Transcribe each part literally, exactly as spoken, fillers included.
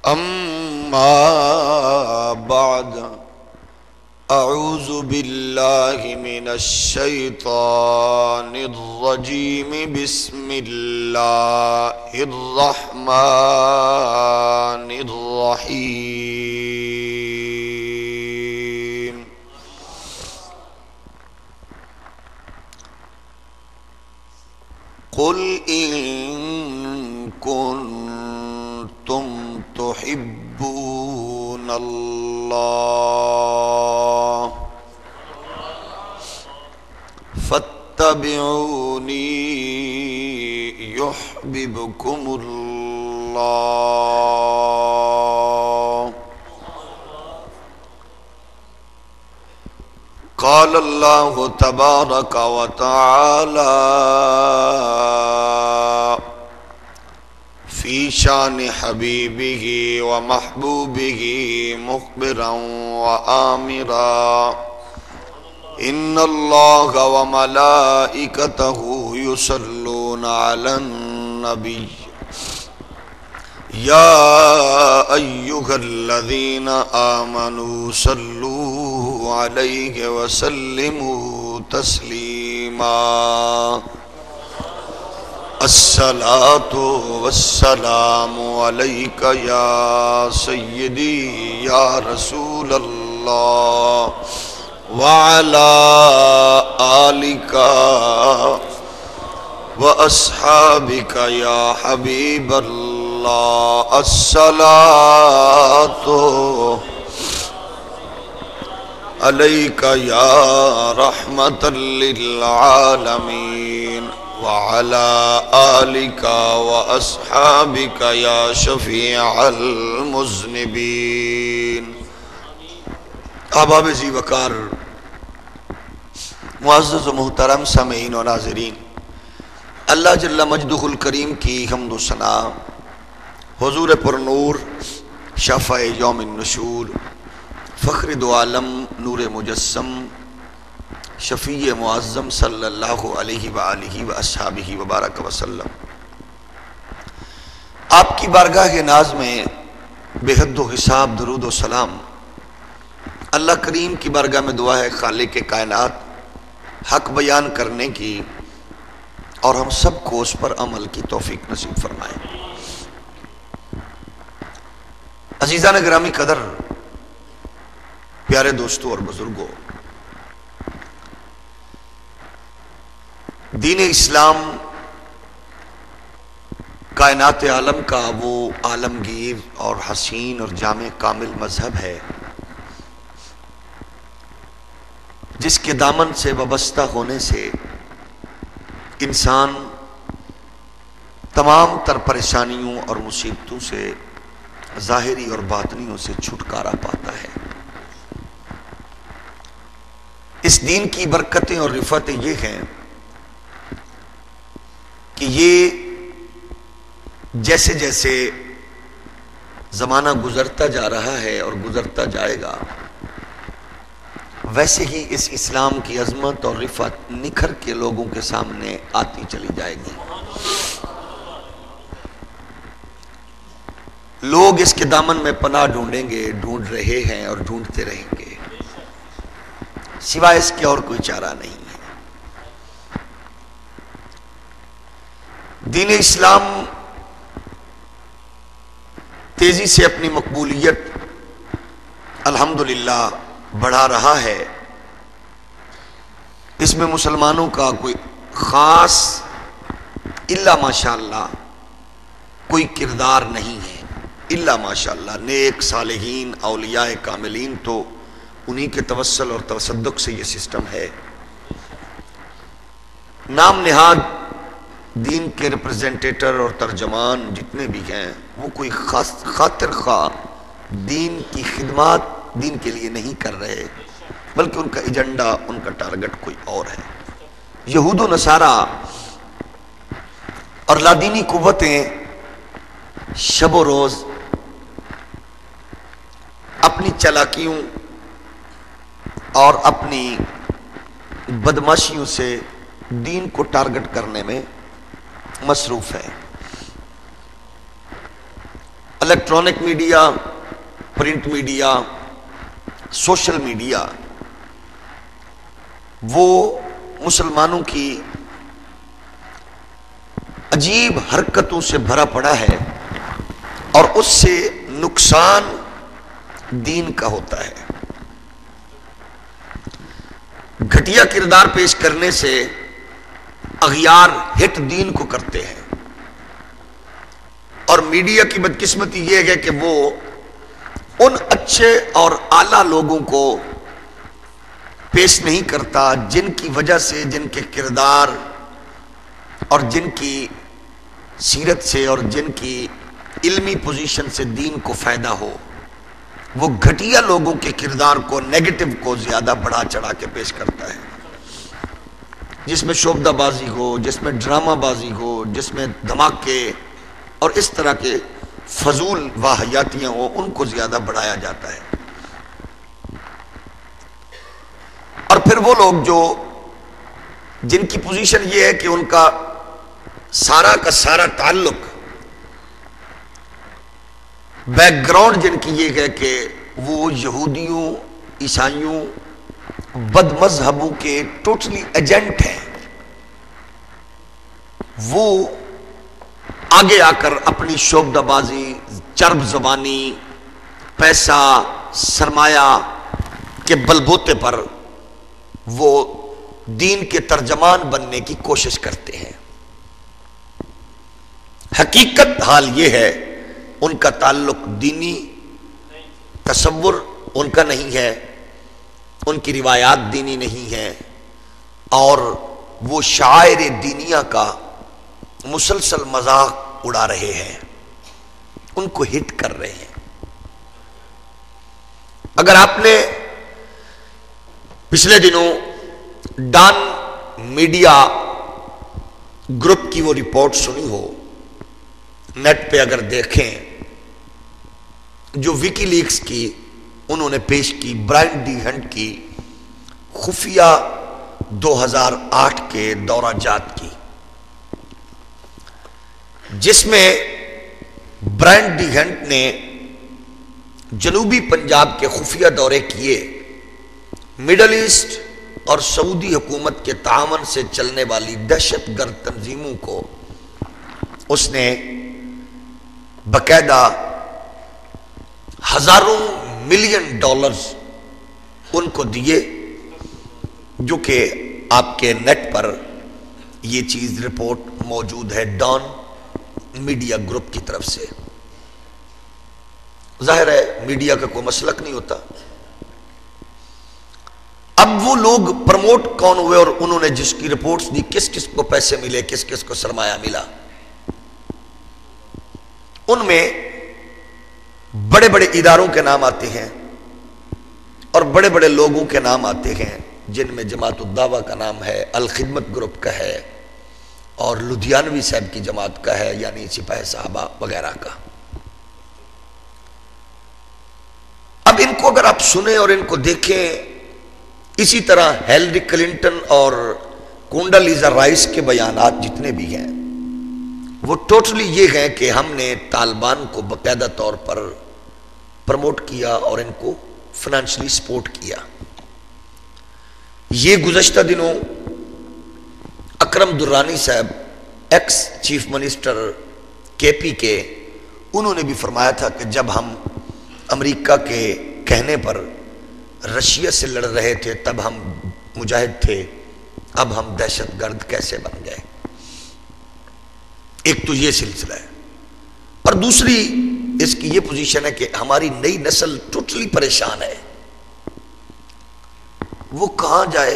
أما بعد أعوذ بالله من الشيطان الرجيم بسم الله الرحمن الرحيم قل إن كنتم تحبون الله فاتبعوني يحببكم الله قال الله تبارك وتعالى في شان حبيبه ومحبوبه مخبرا وآمرا إن الله وملائكته يصلون على النبي يا أيها الذين آمنوا صلوا عليه وسلموا تسليما الصلاة والسلام عليك يا سيدي يا رسول الله وعلى آلك وأصحابك يا حبيب الله الصلاة عليك يا رحمة للعالمين وعلى آلك وأصحابك يا شفيع المذنبين احباب ذی وقار معزز و محترم سامعین و ناظرین، اللہ جل مجدہ الکریم کی حمد و ثنا، حضور پر نور شفع یوم النشور، فخر دو عالم نور مجسم، شفیع معظم صلی اللہ علیہ وآلہ وآصحابہ وبارک وسلم، آپ کی بارگاہ ناز میں بے حد و حساب درود و سلام اللہ کریم کی بارگاہ میں دعا ہے خالق کائنات حق بیان کرنے کی اور ہم سب کو اس پر عمل کی توفیق نصیب فرمائے۔ عزیزان گرامی قدر، پیارے دوستوں اور بزرگوں، دین اسلام کائنات عالم کا وہ عالمگیر اور حسین اور جامع کامل مذہب ہے جس کے دامن سے وابستہ ہونے سے انسان تمام تر پریشانیوں اور مصیبتوں سے ظاہری اور باطنیوں سے چھٹکارا پاتا ہے۔ اس دین کی برکتیں اور رفعتیں یہ ہیں کہ یہ جیسے جیسے زمانہ گزرتا جا رہا ہے اور گزرتا جائے گا، ویسے ہی اس اسلام کی عظمت اور رفعت نکھر کے لوگوں کے سامنے آتی چلی جائے گی۔ لوگ اس کے دامن میں پناہ ڈھونڈیں گے، ڈھونڈ رہے ہیں اور ڈھونڈتے رہیں گے، سوائے اس کے اور کوئی چارہ نہیں ہے۔ دین اسلام تیزی سے اپنی مقبولیت الحمدللہ بڑھا رہا ہے۔ اس میں مسلمانوں کا کوئی خاص الا ماشاءاللہ کوئی کردار نہیں ہے، الا ماشاءاللہ نیک صالحین اولیاء کاملین تو انہی کے توسل اور تصدق سے یہ سسٹم ہے۔ نام نہاد دین کے ریپرزینٹیٹر اور ترجمان جتنے بھی ہیں وہ کوئی خاص خاطر خواہ دین کی خدمات دین کے لیے نہیں کر رہے، بلکہ ان کا ایجنڈا، ان کا ٹارگٹ کوئی اور ہے۔ یہود و نصارہ اور لادینی قوتیں شب و روز اپنی چالاکیوں اور اپنی بدماشیوں سے دین کو ٹارگٹ کرنے میں مصروف ہے۔ Electronic media, print media, social media, وہ مسلمانوں کی عجیب حرکتوں سے بھرا پڑا ہے اور اس سے نقصان دین کا ہوتا ہے۔ گھٹیا کردار پیش کرنے سے اغیار ہٹ دین کو کرتے ہیں، اور میڈیا کی بدقسمتی یہ ہے کہ وہ ان اچھے اور اعلیٰ لوگوں کو پیش نہیں کرتا جن کی وجہ سے، جن کے کردار اور جن کی سیرت سے اور جن کی علمی پوزیشن سے دین کو فائدہ ہو۔ وہ گھٹیا لوگوں کے کردار کو، نیگیٹو کو زیادہ بڑھا چڑھا کے پیش کرتا ہے، جس میں شعبدہ بازی ہو، جس میں ڈرامہ بازی ہو، جس میں دھماکے اور اس طرح کے فضول واہیاتیاں ہوں، ان کو زیادہ بڑھایا جاتا ہے۔ اور پھر وہ لوگ جو جن کی پوزیشن یہ ہے کہ ان کا سارا کا سارا تعلق، بیک گراؤنڈ جن کی یہ ہے کہ وہ یہودیوں، عیسائیوں، بد مذہبوں کے ٹوٹلی ایجنٹ ہیں، وہ آگے آ کر اپنی شعبدہ بازی، چرب زبانی، پیسہ، سرمایہ کے بلبوتے پر وہ دین کے ترجمان بننے کی کوشش کرتے ہیں۔ حقیقت حال یہ ہے ان کا تعلق دینی تصور ان کا نہیں ہے، ان کی روایات دینی نہیں ہے، اور وہ شاعر دینیہ کا مسلسل مذاق اڑا رہے ہیں، ان کو ہٹ کر رہے ہیں۔ اگر آپ نے پچھلے دنوں ڈان میڈیا گروپ کی وہ رپورٹ سنی ہو، نیٹ پہ اگر دیکھیں، جو وکی لیکس کی انہوں نے پیش کی، برائن ڈی ہنٹ کی خفیہ دو ہزار آٹھ کے دورہ جات کی، جس میں برائن ڈی ہنٹ نے جنوبی پنجاب کے خفیہ دورے کیے، مڈل ایسٹ اور سعودی حکومت کے تعاون سے چلنے والی دہشت گرد تنظیموں کو اس نے باقاعدہ ہزاروں ملین ڈالرز ان کو دیے، جو کہ آپ کے نیٹ پر یہ چیز رپورٹ موجود ہے ڈان میڈیا گروپ کی طرف سے۔ ظاہر ہے میڈیا کا کوئی مسلک نہیں ہوتا۔ اب وہ لوگ پروموٹ کون ہوئے اور انہوں نے جس کی رپورٹس دی، کس کس کو پیسے ملے، کس کس کو سرمایہ ملا، ان میں بڑے بڑے اداروں کے نام آتے ہیں اور بڑے بڑے لوگوں کے نام آتے ہیں، جن میں جماعت الدعوہ کا نام ہے، الخدمت گروپ کا ہے، اور لدھیانوی صاحب کی جماعت کا ہے، یعنی سپاہی صحابہ وغیرہ کا۔ اب ان کو اگر آپ سنیں اور ان کو دیکھیں، اسی طرح ہیلری کلنٹن اور کونڈالیزا رائس کے بیانات جتنے بھی ہیں، وہ ٹوٹلی یہ ہیں کہ ہم نے طالبان کو باقاعدہ طور پر پروموٹ کیا اور ان کو فنانشلی سپورٹ کیا۔ یہ گزشتہ دنوں اکرم درانی صاحب، ایکس چیف منسٹر کے پی کے، انہوں نے بھی فرمایا تھا کہ جب ہم امریکہ کے کہنے پر رشیا سے لڑ رہے تھے تب ہم مجاہد تھے، اب ہم دہشت گرد کیسے بن گئے۔ ایک تو یہ سلسلہ ہے، اور دوسری اس کی یہ پوزیشن ہے کہ ہماری نئی نسل ٹوٹلی پریشان ہے، وہ کہاں جائے،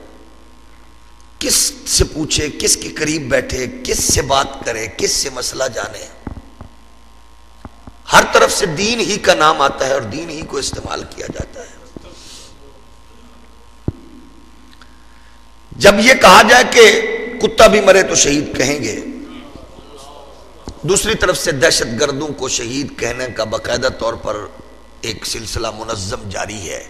کس سے پوچھے، کس کے قریب بیٹھے، کس سے بات کرے، کس سے مسئلہ جانے۔ ہر طرف سے دین ہی کا نام آتا ہے اور دین ہی کو استعمال کیا جاتا ہے۔ جب یہ کہا جائے کہ کتا بھی مرے تو شہید کہیں گے، دوسری طرف سے دہشت گردوں کو شہید کہنے کا باقاعدہ طور پر ایک سلسلہ منظم جاری ہے۔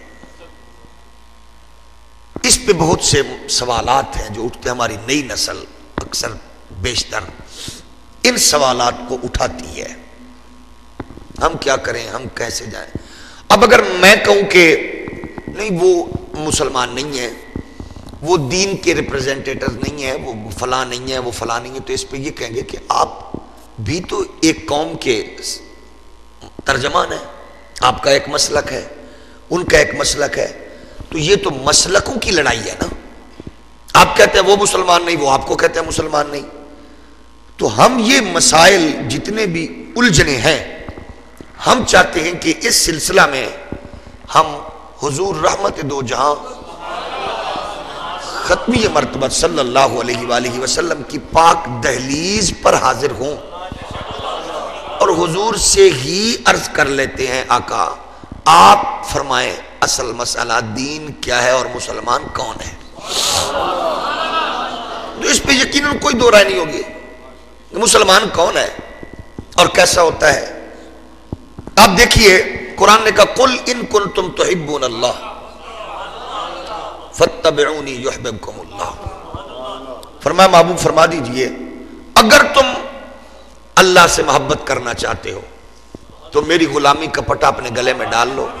اس پہ بہت سے سوالات ہیں جو اٹھتے، ہماری نئی نسل اکثر بیشتر ان سوالات کو اٹھاتی ہے۔ ہم کیا کریں، ہم کیسے جائیں؟ اب اگر میں کہوں کہ نہیں وہ مسلمان نہیں ہے، وہ دین کے ریپریزنٹیٹر نہیں ہے، وہ فلاں نہیں ہے، وہ فلاں نہیں ہے، تو اس پہ یہ کہیں گے کہ آپ بھی تو ایک قوم کے ترجمان ہیں، آپ کا ایک مسلک ہے، ان کا ایک مسلک ہے، تو یہ تو مسلکوں کی لڑائی ہے نا۔ آپ کہتے ہیں وہ مسلمان نہیں، وہ آپ کو کہتے ہیں مسلمان نہیں۔ تو ہم یہ مسائل جتنے بھی الجھنے ہیں، ہم چاہتے ہیں کہ اس سلسلہ میں ہم حضور رحمت دو جہاں ختمی مرتبہ صلی اللہ علیہ وآلہ وسلم کی پاک دہلیز پر حاضر ہوں، اور حضور سے ہی عرض کر لیتے ہیں آقا آپ فرمائیں اصل مسئلہ دین کیا ہے اور مسلمان کون ہے۔ تو اس پہ یقیناً کوئی دو رائے نہیں ہوگی، مسلمان کون ہے اور کیسا ہوتا ہے۔ آپ دیکھیے قرآن نے کہا قل ان کنتم تحبون اللہ فاتبعونی یحببکم اللہ، فرمایا محبوب فرما دیجئے اگر تم اللہ سے محبت کرنا چاہتے ہو تو میری غلامی کا پٹا اپنے گلے میں ڈال لو،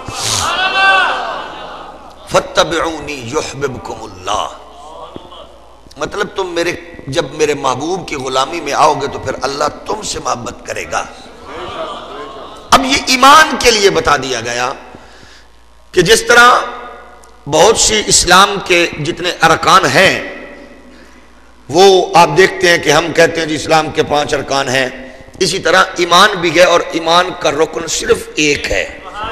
فاتبعونی یحببکم اللہ، مطلب تم میرے جب میرے محبوب کی غلامی میں آؤ گے تو پھر اللہ تم سے محبت کرے گا۔ اب یہ ایمان کے لیے بتا دیا گیا کہ جس طرح بہت سی اسلام کے جتنے ارکان ہیں وہ آپ دیکھتے ہیں کہ ہم کہتے ہیں جی اسلام کے پانچ ارکان ہیں، اسی طرح ایمان بھی ہے، اور ایمان کا رکن صرف ایک ہے،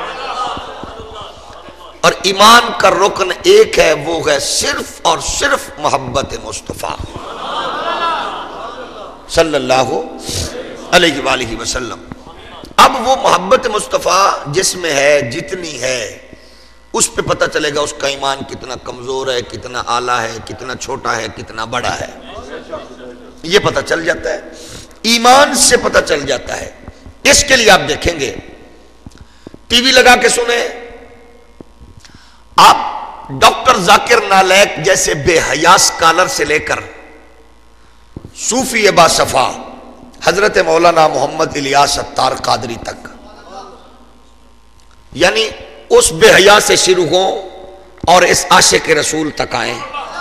اور ایمان کا رکن ایک ہے، وہ ہے صرف اور صرف محبت مصطفیٰ صلی اللہ علیہ وآلہ وسلم۔ اب وہ محبت مصطفیٰ جس میں ہے جتنی ہے اس پہ پتہ چلے گا اس کا ایمان کتنا کمزور ہے، کتنا اعلیٰ ہے، کتنا چھوٹا ہے، کتنا بڑا ہے، یہ پتہ چل جاتا ہے، ایمان سے پتہ چل جاتا ہے۔ اس کے لیے آپ دیکھیں گے ٹی وی لگا کے سنیں، آپ ڈاکٹر ذاکر نالائق جیسے بے حیا اسکالر سے لے کر صوفی باصفا حضرت مولانا محمد الیاس اتار قادری تک، یعنی اس بے حیا سے شروع ہوں اور اس عاشق رسول تک آئیں،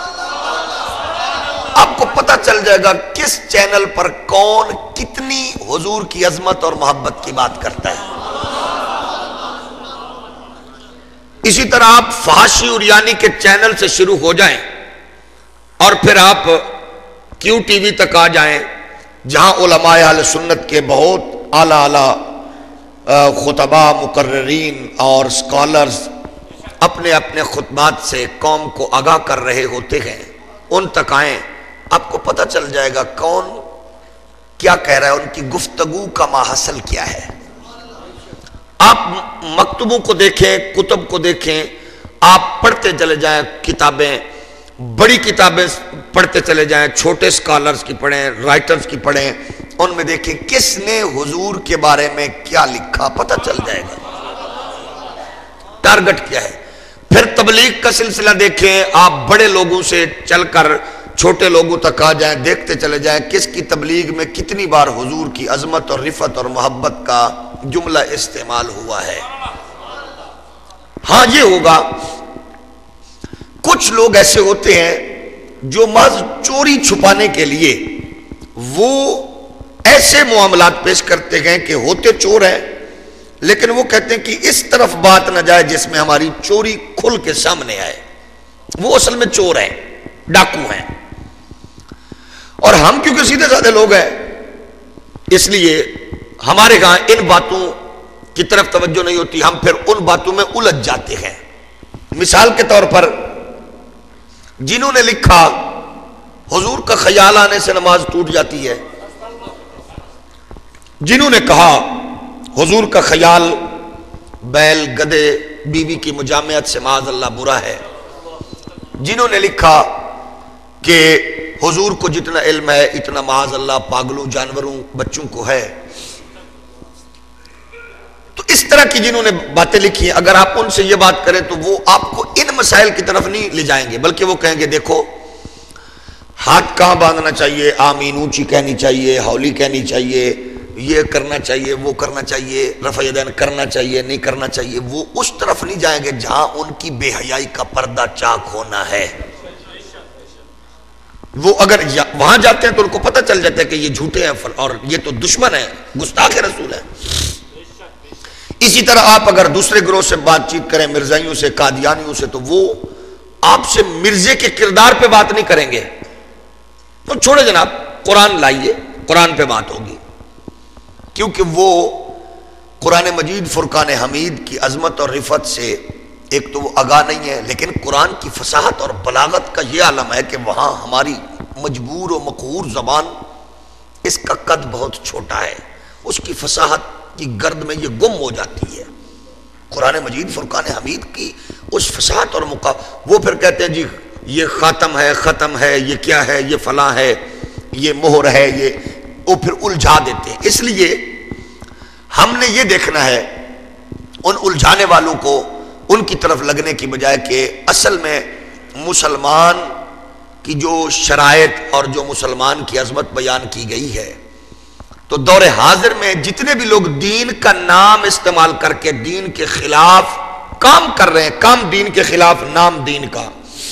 آپ کو پتہ چل جائے گا کس چینل پر کون کتنی حضور کی عظمت اور محبت کی بات کرتا ہے۔ اسی طرح آپ فحاشی اریانی کے چینل سے شروع ہو جائیں اور پھر آپ کیو ٹی وی تک آ جائیں جہاں علماء اہل سنت کے بہت اعلیٰ اعلیٰ خطبہ، مقررین اور اسکالرز اپنے اپنے خطبات سے قوم کو آگاہ کر رہے ہوتے ہیں، ان تک آئیں، آپ کو پتہ چل جائے گا کون کیا کہہ رہا ہے، ان کی گفتگو کا ماحصل کیا ہے۔ آپ مکتوبوں کو دیکھیں، کتب کو دیکھیں، آپ پڑھتے چلے جائیں، کتابیں بڑی کتابیں پڑھتے چلے جائیں، چھوٹے سکالرز کی پڑھیں، رائٹرز کی پڑھیں، ان میں دیکھیں کس نے حضور کے بارے میں کیا لکھا، پتہ چل جائے گا ٹارگٹ کیا ہے۔ پھر تبلیغ کا سلسلہ دیکھیں، آپ بڑے لوگوں سے چل کر چھوٹے لوگوں تک آ جائیں، دیکھتے چلے جائیں کس کی تبلیغ میں کتنی بار حضور کی عظمت اور رفعت اور محبت کا جملہ استعمال ہوا ہے۔ ہاں یہ ہوگا کچھ لوگ ایسے ہوتے ہیں جو محض چوری چھپانے کے لیے وہ ایسے معاملات پیش کرتے ہیں کہ ہوتے چور ہیں لیکن وہ کہتے ہیں کہ اس طرف بات نہ جائے جس میں ہماری چوری کھل کے سامنے آئے، وہ اصل میں چور ہیں، ڈاکو ہیں، اور ہم کیونکہ سیدھے سادھے لوگ ہیں اس لیے ہمارے ہاں ان باتوں کی طرف توجہ نہیں ہوتی، ہم پھر ان باتوں میں الجھ جاتے ہیں۔ مثال کے طور پر جنہوں نے لکھا حضور کا خیال آنے سے نماز ٹوٹ جاتی ہے، جنہوں نے کہا حضور کا خیال بیل گدے بیوی کی مجامعت سے معاذ اللہ برا ہے، جنہوں نے لکھا کہ حضور کو جتنا علم ہے اتنا معاذ اللہ پاگلوں، جانوروں، بچوں کو ہے، تو اس طرح کی جنہوں نے باتیں لکھی ہیں، اگر آپ ان سے یہ بات کریں تو وہ آپ کو ان مسائل کی طرف نہیں لے جائیں گے، بلکہ وہ کہیں گے دیکھو ہاتھ کہاں باندھنا چاہیے، آمین اونچی کہنی چاہیے، ہولی کہنی چاہیے، یہ کرنا چاہیے، وہ کرنا چاہیے، رفع یدین کرنا چاہیے، نہیں کرنا چاہیے، وہ اس طرف نہیں جائیں گے جہاں ان کی بے حیائی کا پردہ چاک ہونا ہے۔ وہ اگر وہاں جاتے ہیں تو ان کو پتہ چل جاتا ہے کہ یہ جھوٹے ہیں اور یہ تو دشمن ہیں، گستاخ رسول ہیں۔ اسی طرح آپ اگر دوسرے گروہ سے بات چیت کریں، مرزائیوں سے، قادیانیوں سے، تو وہ آپ سے مرزے کے کردار پہ بات نہیں کریں گے۔ تو چھوڑے جناب، قرآن لائیے، قرآن پہ بات ہوگی، کیونکہ وہ قرآن مجید فرقان حمید کی عظمت اور رفعت سے ایک تو وہ آگاہ نہیں ہے، لیکن قرآن کی فصاحت اور بلاغت کا یہ عالم ہے کہ وہاں ہماری مجبور و مقہور زبان، اس کا قد بہت چھوٹا ہے، اس کی فصاحت کی گرد میں یہ گم ہو جاتی ہے۔ قرآن مجید فرقان حمید کی اس فصاحت اور مقا وہ پھر کہتے ہیں جی یہ خاتم ہے، ختم ہے، یہ کیا ہے، یہ فلاں ہے، یہ مہر ہے، یہ وہ پھر الجھا دیتے ہیں۔ اس لیے ہم نے یہ دیکھنا ہے ان الجھانے والوں کو ان کی طرف لگنے کی بجائے کہ اصل میں مسلمان کی جو شرائط اور جو مسلمان کی عظمت بیان کی گئی ہے، تو دور حاضر میں جتنے بھی لوگ دین کا نام استعمال کر کے دین کے خلاف کام کر رہے ہیں، کام دین کے خلاف، نام دین کا،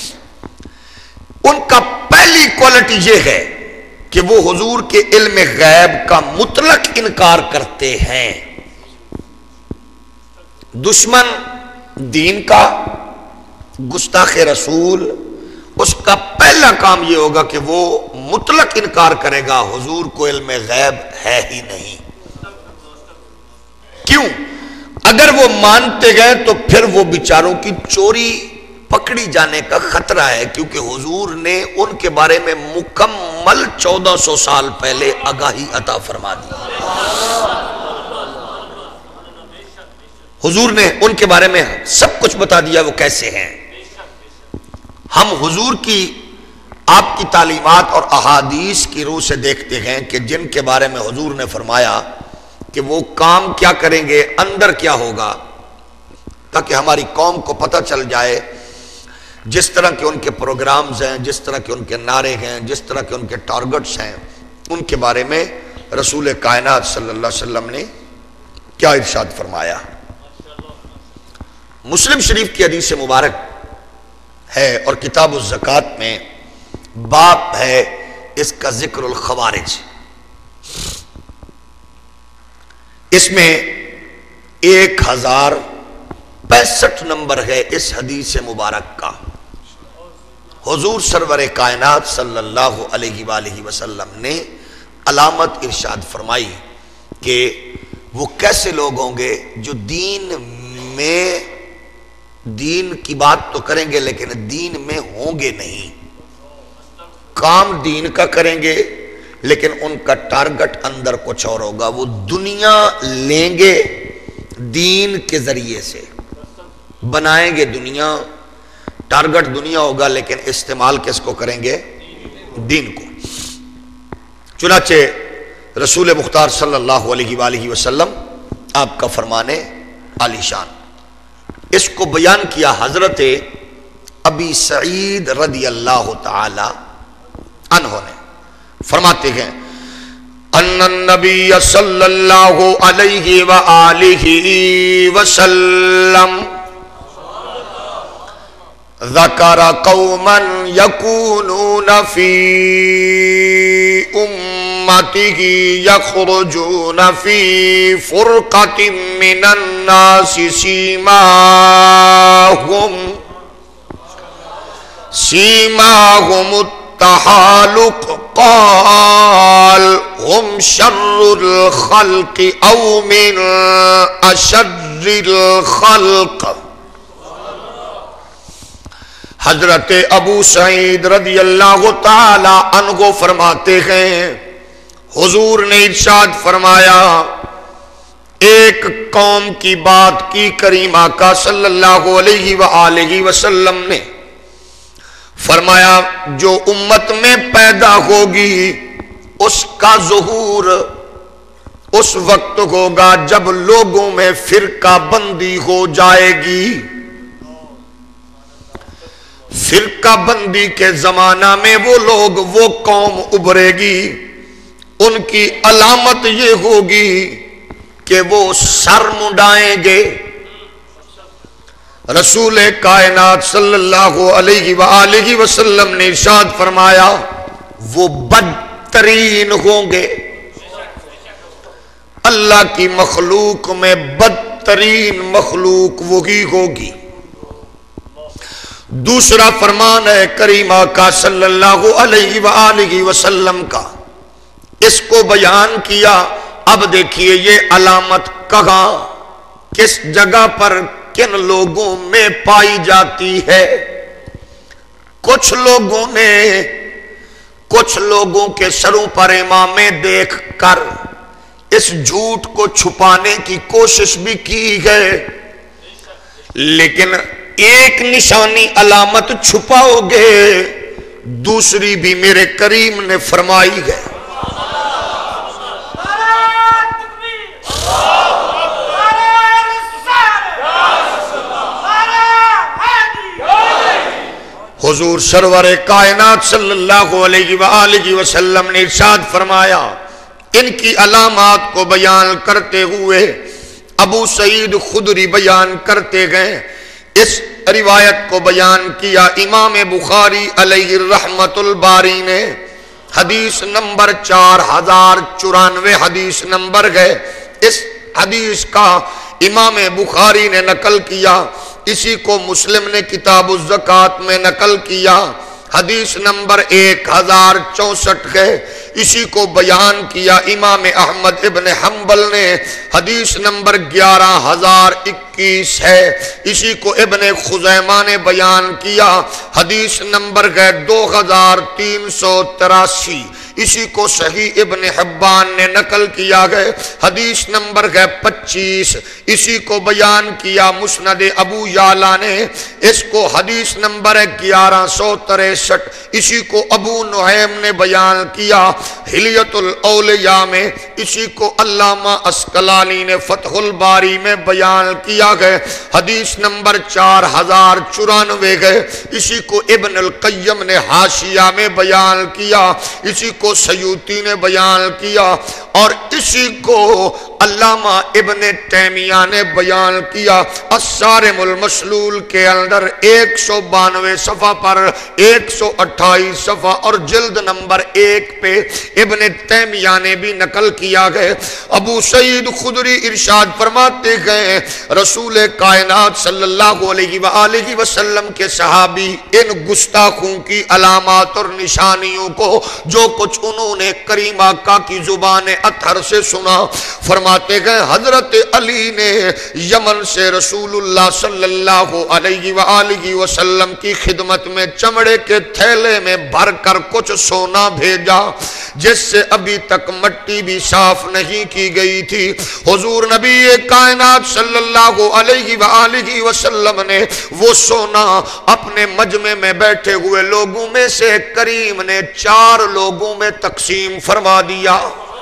ان کا پہلی کوالٹی یہ ہے کہ وہ حضور کے علم غیب کا مطلق انکار کرتے ہیں۔ دشمن دین کا، گستاخ رسول، اس کا پہلا کام یہ ہوگا کہ وہ مطلق انکار کرے گا، حضور کو علم غیب ہے ہی نہیں۔ کیوں؟ اگر وہ مانتے گئے تو پھر وہ بیچاروں کی چوری پکڑی جانے کا خطرہ ہے، کیونکہ حضور نے ان کے بارے میں مکمل چودہ سو سال پہلے آگاہی عطا فرما دی۔ حضور نے ان کے بارے میں سب کچھ بتا دیا وہ کیسے ہیں۔ ہم حضور کی، آپ کی تعلیمات اور احادیث کی روح سے دیکھتے ہیں کہ جن کے بارے میں حضور نے فرمایا کہ وہ کام کیا کریں گے، اندر کیا ہوگا، تاکہ ہماری قوم کو پتہ چل جائے، جس طرح کے ان کے پروگرامز ہیں، جس طرح کے ان کے نعرے ہیں، جس طرح کے ان کے ٹارگٹس ہیں، ان کے بارے میں رسول کائنات صلی اللہ علیہ وسلم نے کیا ارشاد فرمایا۔ مسلم شریف کی حدیث مبارک ہے اور کتاب الزکوٰۃ میں باب ہے اس کا ذکر الخوارج۔ اس میں ایک ہزار پینسٹھ نمبر ہے اس حدیث مبارک کا۔ حضور سرور کائنات صلی اللہ علیہ وآلہ وسلم نے علامت ارشاد فرمائی کہ وہ کیسے لوگ ہوں گے جو دین میں، دین کی بات تو کریں گے لیکن دین میں ہوں گے نہیں، کام دین کا کریں گے لیکن ان کا ٹارگٹ اندر کچھ اور ہوگا، وہ دنیا لیں گے دین کے ذریعے سے، بنائیں گے دنیا، ٹارگٹ دنیا ہوگا لیکن استعمال کس کو کریں گے، دین کو۔ چنانچہ رسول مختار صلی اللہ علیہ وآلہ وسلم آپ کا فرمانے عالی شان، اس کو بیان کیا حضرت ابی سعید رضی اللہ تعالی عنہ نے، فرماتے ہیں ان النبی صلی اللہ علیہ وآلہ وسلم ذکر قوما یکونون فی امتہ یخرجون فی فرقۃ من الناس سیماہم سیماہم التحالق قال هم شر الخلق او من اشر الخلق۔ حضرت ابو سعید رضی اللہ تعالی عنہ فرماتے ہیں حضور نے ارشاد فرمایا، ایک قوم کی بات کی کریم آقا صلی اللہ علیہ وآلہ وسلم نے، فرمایا جو امت میں پیدا ہوگی اس کا ظہور اس وقت ہوگا جب لوگوں میں فرقہ بندی ہو جائے گی۔ فرقہ بندی کے زمانہ میں وہ لوگ، وہ قوم ابھرے گی ان کی علامت یہ ہوگی کہ وہ سر منڈائیں گے۔ رسول کائنات صلی اللہ علیہ وآلہ وسلم نے ارشاد فرمایا وہ بدترین ہوں گے۔ اللہ کی مخلوق میں بدترین مخلوق وہی ہوگی۔ دوسرا فرمان ہے کریمہ کا صلی اللہ علیہ وآلہ وسلم کا، اس کو بیان کیا۔ اب دیکھیے یہ علامت کہاں، کس جگہ پر، کن لوگوں میں پائی جاتی ہے۔ کچھ لوگوں نے کچھ لوگوں کے سروں پر امامیں دیکھ کر اس جھوٹ کو چھپانے کی کوشش بھی کی ہے، لیکن ایک نشانی علامت چھپاؤ گے، دوسری بھی میرے کریم نے فرمائی ہے۔ حضور سرور کائنات صلی اللہ علیہ وآلہ وسلم نے ارشاد فرمایا، ان کی علامات کو بیان کرتے ہوئے ابو سعید خدری بیان کرتے گئے۔ اس روایت کو بیان کیا امام بخاری علیہ رحمت الباری نے، حدیث نمبر چار ہزار چورانوے حدیث نمبر ہے۔ اس حدیث کا امام بخاری نے نقل کیا، اسی کو مسلم نے کتاب الزکوٰۃ میں نقل کیا، حدیث نمبر ایک ہزار چونسٹھ ہے۔ اسی کو بیان کیا امام احمد ابن حنبل نے، حدیث نمبر گیارہ ہزار اکیس ہے۔ اسی کو ابن خزیمہ نے بیان کیا، حدیث نمبر ہے دو ہزار تین سو تراسی۔ اسی کو صحیح ابن حبان نے نقل کیا گئے، حدیث نمبر ہے پچیس۔ اسی کو بیان کیا مسند ابو یعلا نے، اس کو حدیث نمبر ہے گیارہ سو تریسٹھ۔ اسی کو ابو نعیم نے بیان کیا حلیت الاولیاء میں۔ اسی کو علامہ اسقلانی نے فتح الباری میں بیان کیا گئے، حدیث نمبر چار ہزار چورانوے گئے۔ اسی کو ابن القیم نے حاشیہ میں بیان کیا، اسی کو سیوطی نے بیان کیا، اور اسی کو علامہ ابن تیمیہ نے بیان کیا۔ الصارم المسلول کے اندر ایک سو بانوے صفحہ پر، ایک سو اٹھائیس صفحہ اور جلد نمبر ایک پہ ابن تیمیہ نے بھی نقل کیا گئے۔ ابو سعید خدری ارشاد فرماتے گئے رسول کائنات صلی اللہ علیہ وآلہ وسلم کے صحابی ان گستاخوں کی علامات اور نشانیوں کو جو کچھ انہوں نے کریمہ کا کی زبان اطہر سے سنا، فرماتے گئے حضرت علی نے یمن سے رسول اللہ صلی اللہ علیہ وآلہ وسلم کی خدمت میں چمڑے کے تھیلے میں بھر کر کچھ سونا بھیجا جس سے ابھی تک مٹی بھی صاف نہیں کی گئی تھی۔ حضور نبی کائنات صلی اللہ علیہ وآلہ وسلم نے وہ سونا اپنے مجمع میں بیٹھے ہوئے لوگوں میں سے کریم نے چار لوگوں میں تقسیم فرما دیا۔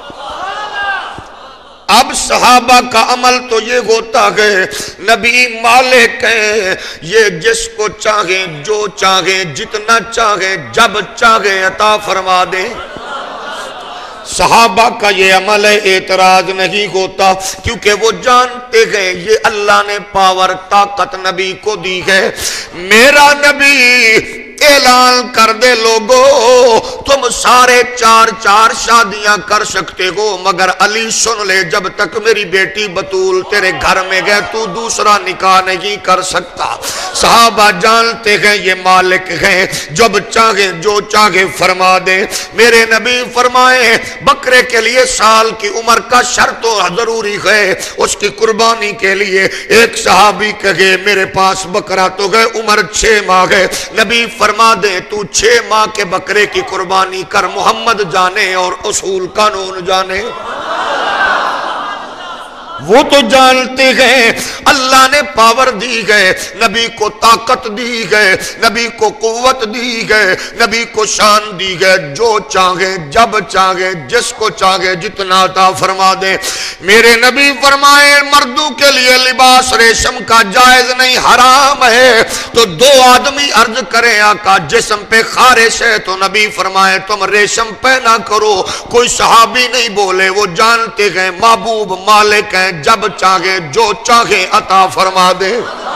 اب صحابہ کا عمل تو یہ ہوتا ہے نبی مالک ہیں، یہ جس کو چاہیں جو چاہیں جتنا چاہیں جب چاہیں عطا فرما دیں۔ صحابہ کا یہ عمل اعتراض نہیں ہوتا، کیونکہ وہ جانتے ہیں یہ اللہ نے پاور طاقت نبی کو دی ہے۔ میرا نبی اعلان کر دے لوگو تم سارے چار چار شادیاں کر سکتے ہو، مگر علی سن لے جب تک میری بیٹی بطول تیرے گھر میں گئے تو دوسرا نکاح نہیں کر سکتا۔ صحابہ جانتے ہیں یہ مالک ہیں، جب چاہیں جو چاہیں فرما دیں۔ میرے نبی فرمائے بکرے کے لیے سال کی عمر کا شرط و ضروری ہے، اس کی قربانی کے لیے ایک صحابی کہے میرے پاس بکرا تو گئے عمر چھ ماہ ہے، نبی فرما دے تو چھ ماہ کے بکرے کی قربانی کر، محمد جانے اور اصول قانون جانے۔ وہ تو جانتے ہیں اللہ نے پاور دی گئے، نبی کو طاقت دی گئے، نبی کو قوت دی گئے، نبی کو شان دی گئے، جو چاہے جب چاہے جس کو چاہے جتنا عطا فرما دے۔ میرے نبی فرمائے مردوں کے لیے لباس ریشم کا جائز نہیں، حرام ہے۔ تو دو آدمی عرض کریں آقا جسم پہ خارش ہے، تو نبی فرمائے تم ریشم پہنا کرو۔ کوئی صحابی نہیں بولے، وہ جانتے گئے محبوب مالک ہیں، جب چاہے جو چاہے عطا فرما دے۔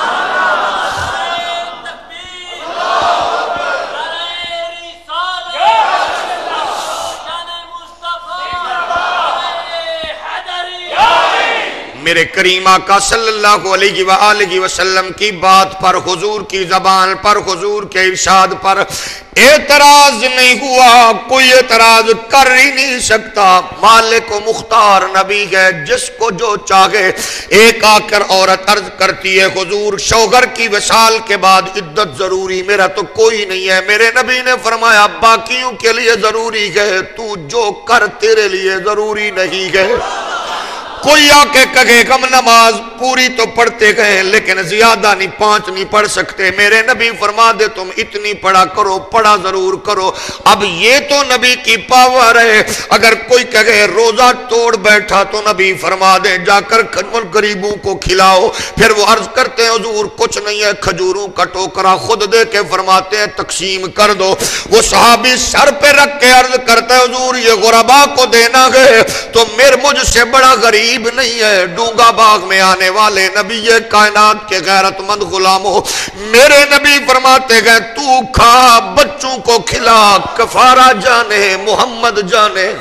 میرے کریم آقا صلی اللہ علیہ وآلہ وسلم کی بات پر، حضور کی زبان پر، حضور کے ارشاد پر اعتراض نہیں ہوا، کوئی اعتراض کر ہی نہیں سکتا۔ مالک و مختار نبی ہے، جس کو جو چاہے۔ ایک آ کر عورت عرض کرتی ہے حضور شوہر کی وصال کے بعد عدت ضروری، میرا تو کوئی نہیں ہے۔ میرے نبی نے فرمایا باقیوں کے لیے ضروری ہے، تو جو کر تیرے لیے ضروری نہیں ہے۔ کوئی آکے کہے ہم نماز پوری تو پڑھتے گئے لیکن زیادہ نہیں، پانچ نہیں پڑھ سکتے، میرے نبی فرما دے تم اتنی پڑھا کرو، پڑھا ضرور کرو۔ اب یہ تو نبی کی پاور ہے۔ اگر کوئی کہے روزہ توڑ بیٹھا تو نبی فرما دے جا کر غریبوں کو کھلاؤ۔ پھر وہ عرض کرتے ہیں حضور کچھ نہیں ہے، کھجوروں کا ٹوکرا خود دے کے فرماتے ہیں تقسیم کر دو۔ وہ صحابی سر پہ رکھ کے عرض کرتا ہے حضور یہ غربا کو دینا گئے تو میرے مجھ سے بڑا غریب نہیں ہے۔ ڈونگا باغ میں آنے والے نبی کائنات کے غیرت مند غلاموں، میرے نبی فرماتے گئے تو کھا بچوں کو کھلا، کفارہ جانے محمد جانے۔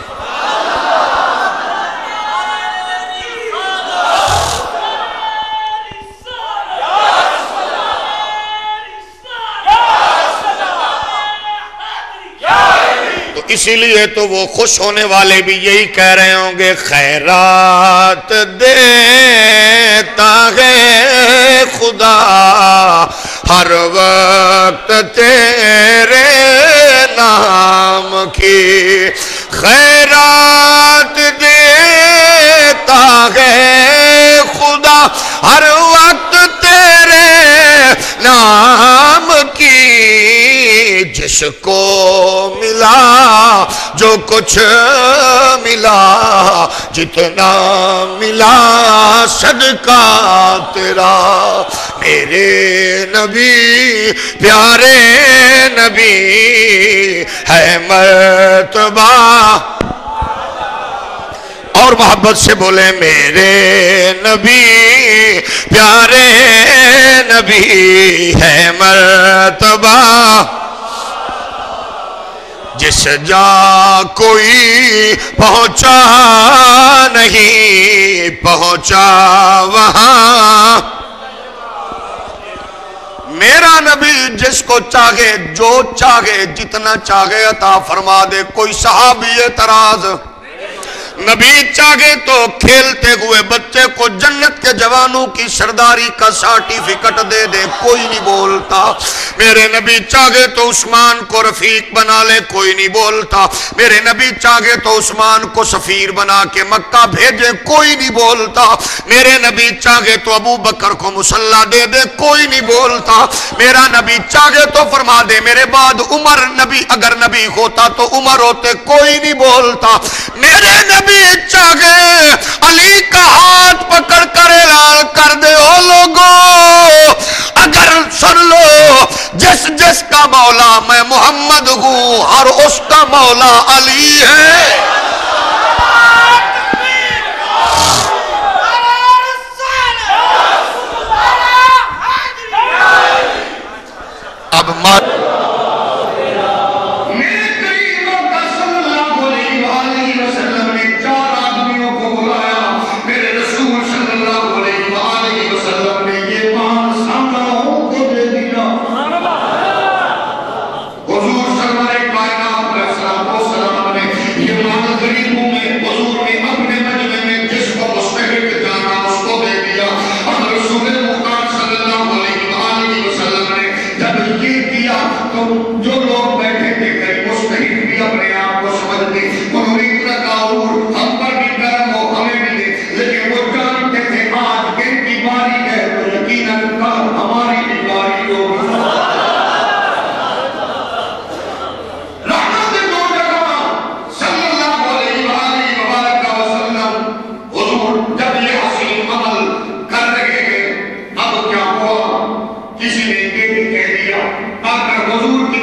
اسی لیے تو وہ خوش ہونے والے بھی یہی کہہ رہے ہوں گے خیرات دیتا ہے خدا ہر وقت تیرے نام کی، خیرات دیتا ہے خدا ہر وقت تیرے نام کی، جس کو ملا جو کچھ ملا جتنا ملا صدقہ تیرا، میرے نبی پیارے نبی ہے مرتبہ، اور محبت سے بولے میرے نبی پیارے نبی ہے مرتبہ، جس جا کوئی پہنچا نہیں پہنچا وہاں، میرا نبی جس کو چاہے جو چاہے جتنا چاہے عطا فرما دے۔ کوئی صحابی اعتراض، نبی چاہے تو کھیلتے ہوئے بچے کو جنت کے جوانوں کی سرداری کا سرٹیفکیٹ دے دے، کوئی نہیں بولتا۔ میرے نبی چاہے تو عثمان کو رفیق بنا لے، کوئی نہیں بولتا۔ میرے نبی چاہے تو عثمان کو سفیر بنا کے مکہ بھیجے، کوئی نہیں بولتا۔ میرے نبی چاہے تو ابو بکر کو مسلح دے دے، کوئی نہیں بولتا۔ میرا نبی چاہے تو فرما دے میرے بعد عمر نبی اگر نبی ہوتا تو عمر ہوتے، کوئی نہیں بولتا۔ میرے نبی چاہے علی کا ہاتھ پکڑ کر اعلان کر دے او لوگوں اگر سن لو جس جس کا مولا میں محمد ہوں اور اس کا مولا علی ہے۔ اب مات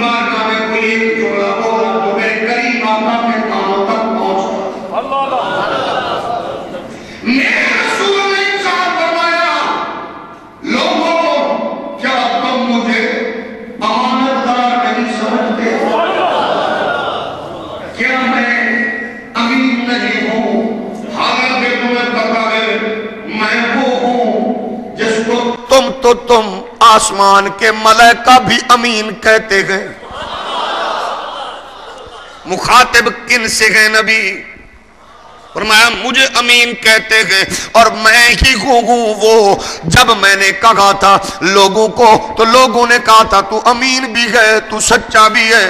بارگاہ میں کوئی ایک جملہ بولا تو میرے کریم آقا کے کانوں تک پہنچا. میرے رسول نے ارشاد فرمایا لوگوں کیا تم مجھے امانت دار نہیں سمجھتے؟ کیا میں امین نہیں ہوں؟ حالانکہ تمہیں پتا ہے میں وہ ہوں جس کو تم تو تم آسمان کے ملائکہ بھی امین کہتے گئے. مخاطب کن سے گئے نبی؟ فرمایا مجھے امین کہتے گئے اور میں ہی ہوں وہ. جب میں نے کہا تھا لوگوں کو تو لوگوں نے کہا تھا تو امین بھی ہے تو سچا بھی ہے.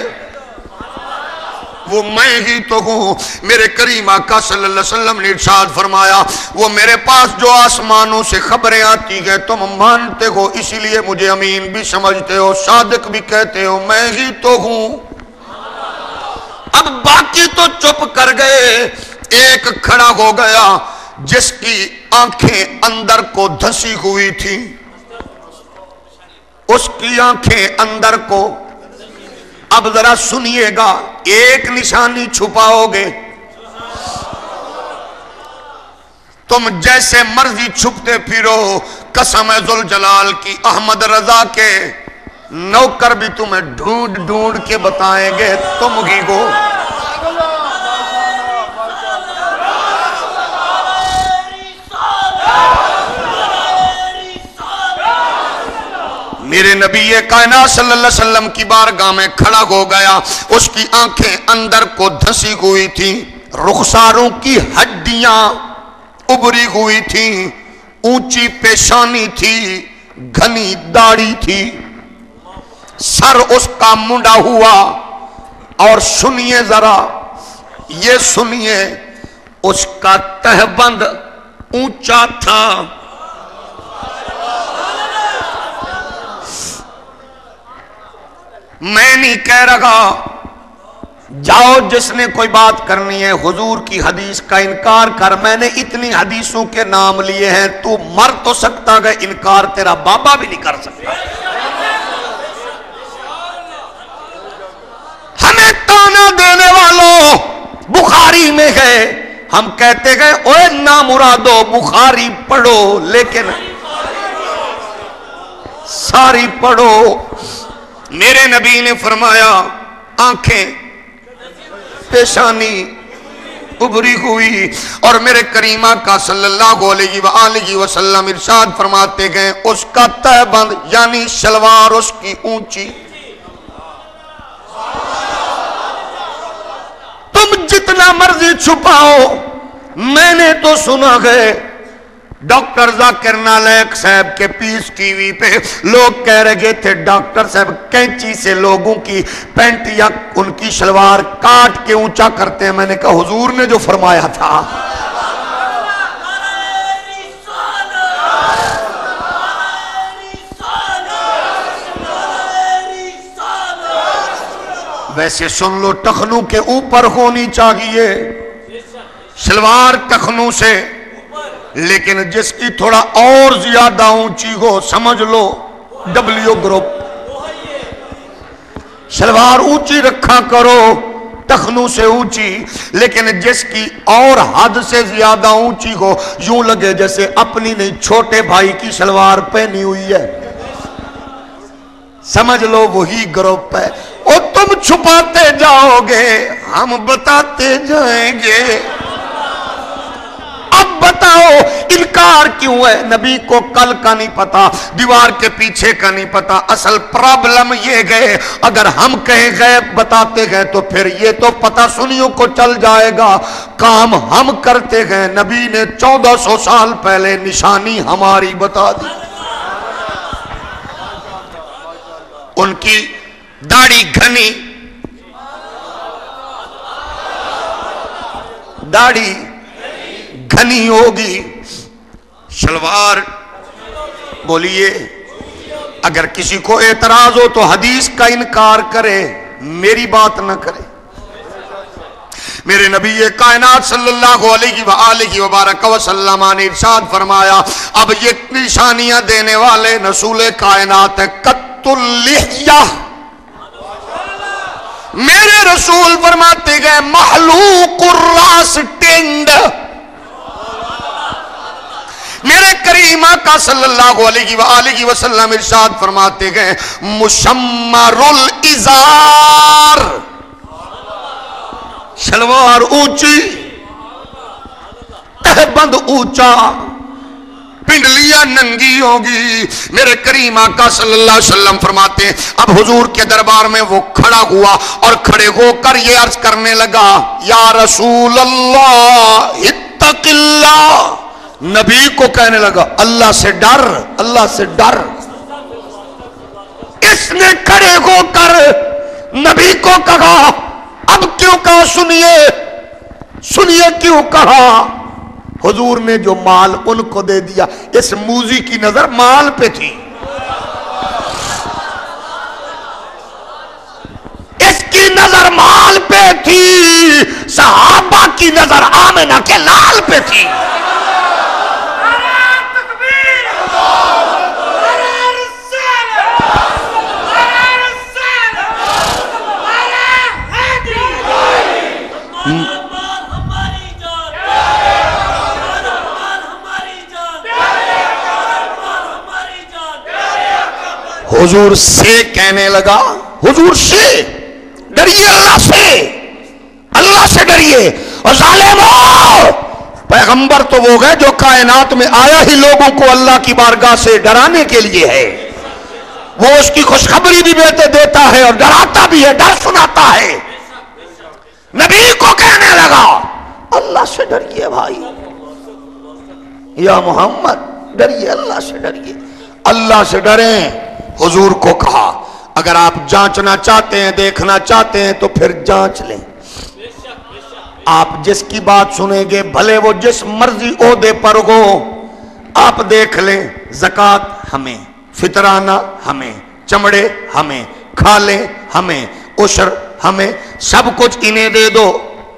وہ میں ہی تو ہوں. میرے کریم آقا صلی اللہ علیہ وسلم نے ارشاد فرمایا وہ میرے پاس جو آسمانوں سے خبریں آتی ہیں تم مانتے ہو اسی لیے مجھے امین بھی سمجھتے ہو صادق بھی کہتے ہو. میں ہی تو ہوں. اب باقی تو چپ کر گئے. ایک کھڑا ہو گیا جس کی آنکھیں اندر کو دھسی ہوئی تھی. اس کی آنکھیں اندر کو. اب ذرا سنیے گا ایک نشانی چھپاؤ گے تم جیسے مرضی چھپتے پھرو. قسم ذوالجلال کی احمد رضا کے نوکر بھی تمہیں ڈھونڈ ڈھونڈ کے بتائیں گے تم ہی ہو. میرے نبی کائنات صلی اللہ علیہ وسلم کی بارگاہ میں کھڑا ہو گیا. اس کی آنکھیں اندر کو دھسی ہوئی تھی. رخساروں کی ہڈیاں ابری ہوئی تھی. اونچی پیشانی تھی. گھنی داڑھی تھی. سر اس کا منڈا ہوا. اور سنیے ذرا یہ سنیے اس کا تہبند اونچا تھا. میں نہیں کہہ رہا جاؤ جس نے کوئی بات کرنی ہے حضور کی حدیث کا انکار کر. میں نے اتنی حدیثوں کے نام لیے ہیں تو مر تو سکتا ہے انکار تیرا بابا بھی نہیں کر سکتا. ہمیں تانا دینے والوں بخاری میں ہے ہم کہتے گئے اوے نامرادو بخاری پڑھو لیکن ساری پڑھو. میرے نبی نے فرمایا آنکھیں پیشانی ابری ہوئی. اور میرے کریم آقا صلی اللہ علیہ وآلہ وسلم ارشاد فرماتے گئے اس کا تہبند یعنی شلوار اس کی اونچی. تم جتنا مرضی چھپاؤ میں نے تو سنا ہے ڈاکٹر ذاکر نالک صاحب کے پیس ٹی وی پہ لوگ کہہ رہے تھے ڈاکٹر صاحب کینچی سے لوگوں کی پینٹ یا ان کی شلوار کاٹ کے اونچا کرتے ہیں. میں نے کہا حضور نے جو فرمایا تھا. ویسے سن لو ٹخنوں کے اوپر ہونی چاہیے شلوار ٹخنوں سے لیکن جس کی تھوڑا اور زیادہ اونچی ہو سمجھ لو ڈبلیو گروپ. شلوار اونچی رکھا کرو ٹخنوں سے اونچی لیکن جس کی اور حد سے زیادہ اونچی ہو یوں لگے جیسے اپنی نہیں چھوٹے بھائی کی شلوار پہنی ہوئی ہے. سمجھ لو وہی گروپ ہے. اور تم چھپاتے جاؤ گے ہم بتاتے جائیں گے. اب بتاؤ انکار کیوں ہے؟ نبی کو کل کا نہیں پتا دیوار کے پیچھے کا نہیں پتا. اصل پرابلم یہ گئے اگر ہم کہیں غیب بتاتے گئے تو پھر یہ تو پتا سنیوں کو چل جائے گا. کام ہم کرتے گئے نبی نے چودہ سو سال پہلے نشانی ہماری بتا دی. ان کی داڑھی گھنی داڑھی گھنی ہوگی شلوار. بولیے اگر کسی کو اعتراض ہو تو حدیث کا انکار کرے میری بات نہ کرے. میرے نبی کائنات صلی اللہ علیہ وآلہ وبارک وسلم نے ارشاد فرمایا اب یہ نشانیاں دینے والے رسول کائنات ہے. قط اللحیہ میرے رسول فرماتے گئے محلوق الراس ٹینڈ. میرے کریم آقا صلی اللہ علیہ وآلہ وسلم ارشاد فرماتے گئے مشمر الازار، شلوار اونچی، تہبند اونچا، پنڈلیاں ننگی ہوگی. میرے کریم آقا صلی اللہ علیہ وسلم فرماتے ہیں اب حضور کے دربار میں وہ کھڑا ہوا اور کھڑے ہو کر یہ عرض کرنے لگا یا رسول اللہ اتق اللہ. نبی کو کہنے لگا اللہ سے ڈر، اللہ سے ڈر. اس نے کھڑے ہو کر نبی کو کہا اب کیوں کہا سنیے سنیے کیوں کہا. حضور نے جو مال ان کو دے دیا. اس موذی کی نظر مال پہ تھی، اس کی نظر مال پہ تھی، صحابہ کی نظر آمنہ کے لال پہ تھی. حضور سے کہنے لگا حضور سے ڈریے، اللہ سے، اللہ سے ڈریے. اور ظالموں، پیغمبر تو وہ گئے جو کائنات میں آیا ہی لوگوں کو اللہ کی بارگاہ سے ڈرانے کے لیے ہے. وہ اس کی خوشخبری بھی دیتا ہے اور ڈراتا بھی ہے، ڈر سناتا ہے. نبی کو کہنے لگا اللہ سے ڈریے بھائی، یا محمد ڈریے، اللہ سے ڈریے، اللہ سے ڈریں. حضور کو کہا اگر آپ جانچنا چاہتے ہیں، دیکھنا چاہتے ہیں تو پھر جانچ لیں. آپ جس کی بات سنیں گے بھلے وہ جس مرضی عہدے پر ہو، آپ دیکھ لیں. زکوٰۃ ہمیں، فطرانہ ہمیں، چمڑے ہمیں، کھالیں ہمیں، عشر ہمیں، سب کچھ انہیں دے دو.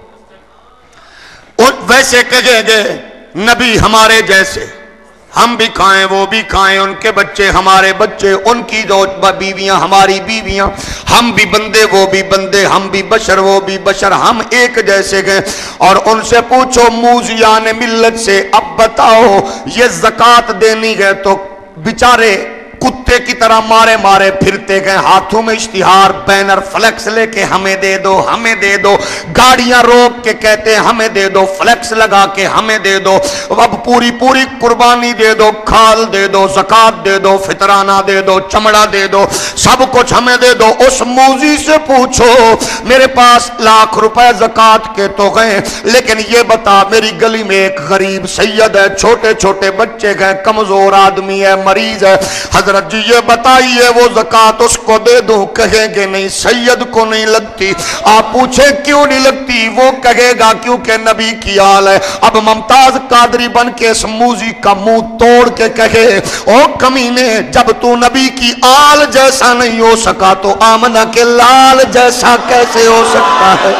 ویسے کہیں گے نبی ہمارے جیسے، ہم بھی کھائیں وہ بھی کھائیں، ان کے بچے ہمارے بچے، ان کی دو بیویاں ہماری بیویاں، ہم بھی بندے وہ بھی بندے، ہم بھی بشر وہ بھی بشر، ہم ایک جیسے گئے. اور ان سے پوچھو موذیان ملت سے اب بتاؤ یہ زکوٰۃ دینی ہے تو بیچارے کتے کی طرح مارے مارے پھرتے گئے، ہاتھوں میں اشتہار بینر فلیکس لے کے ہمیں دے دو ہمیں دے دو، گاڑیاں روک کے کہتے ہیں ہمیں دے دو، فلیکس لگا کے ہمیں دے دو، اب پوری پوری قربانی دے دو، کھال دے دو، زکوٰۃ دے دو، فطرانہ دے دو، چمڑا دے دو، سب کچھ ہمیں دے دو. اس موذی سے پوچھو میرے پاس لاکھ روپے زکوٰۃ کے تو گئے، لیکن یہ بتا میری گلی میں ایک غریب سید ہے، چھوٹے چھوٹے بچے گئے، کمزور آدمی ہے، مریض ہے، حضرت جی یہ بتائیے وہ زکوٰۃ اس کو دے دوں؟ کہیں گے نہیں سید کو نہیں لگتی. آپ پوچھیں کیوں نہیں لگتی؟ وہ کہے گا کیونکہ نبی کی آل ہے. اب ممتاز قادری بن کے اس موذی کا منہ توڑ کے کہے او کمینے، جب تو نبی کی آل جیسا نہیں ہو سکا تو آمنہ کے لال جیسا کیسے ہو سکتا ہے؟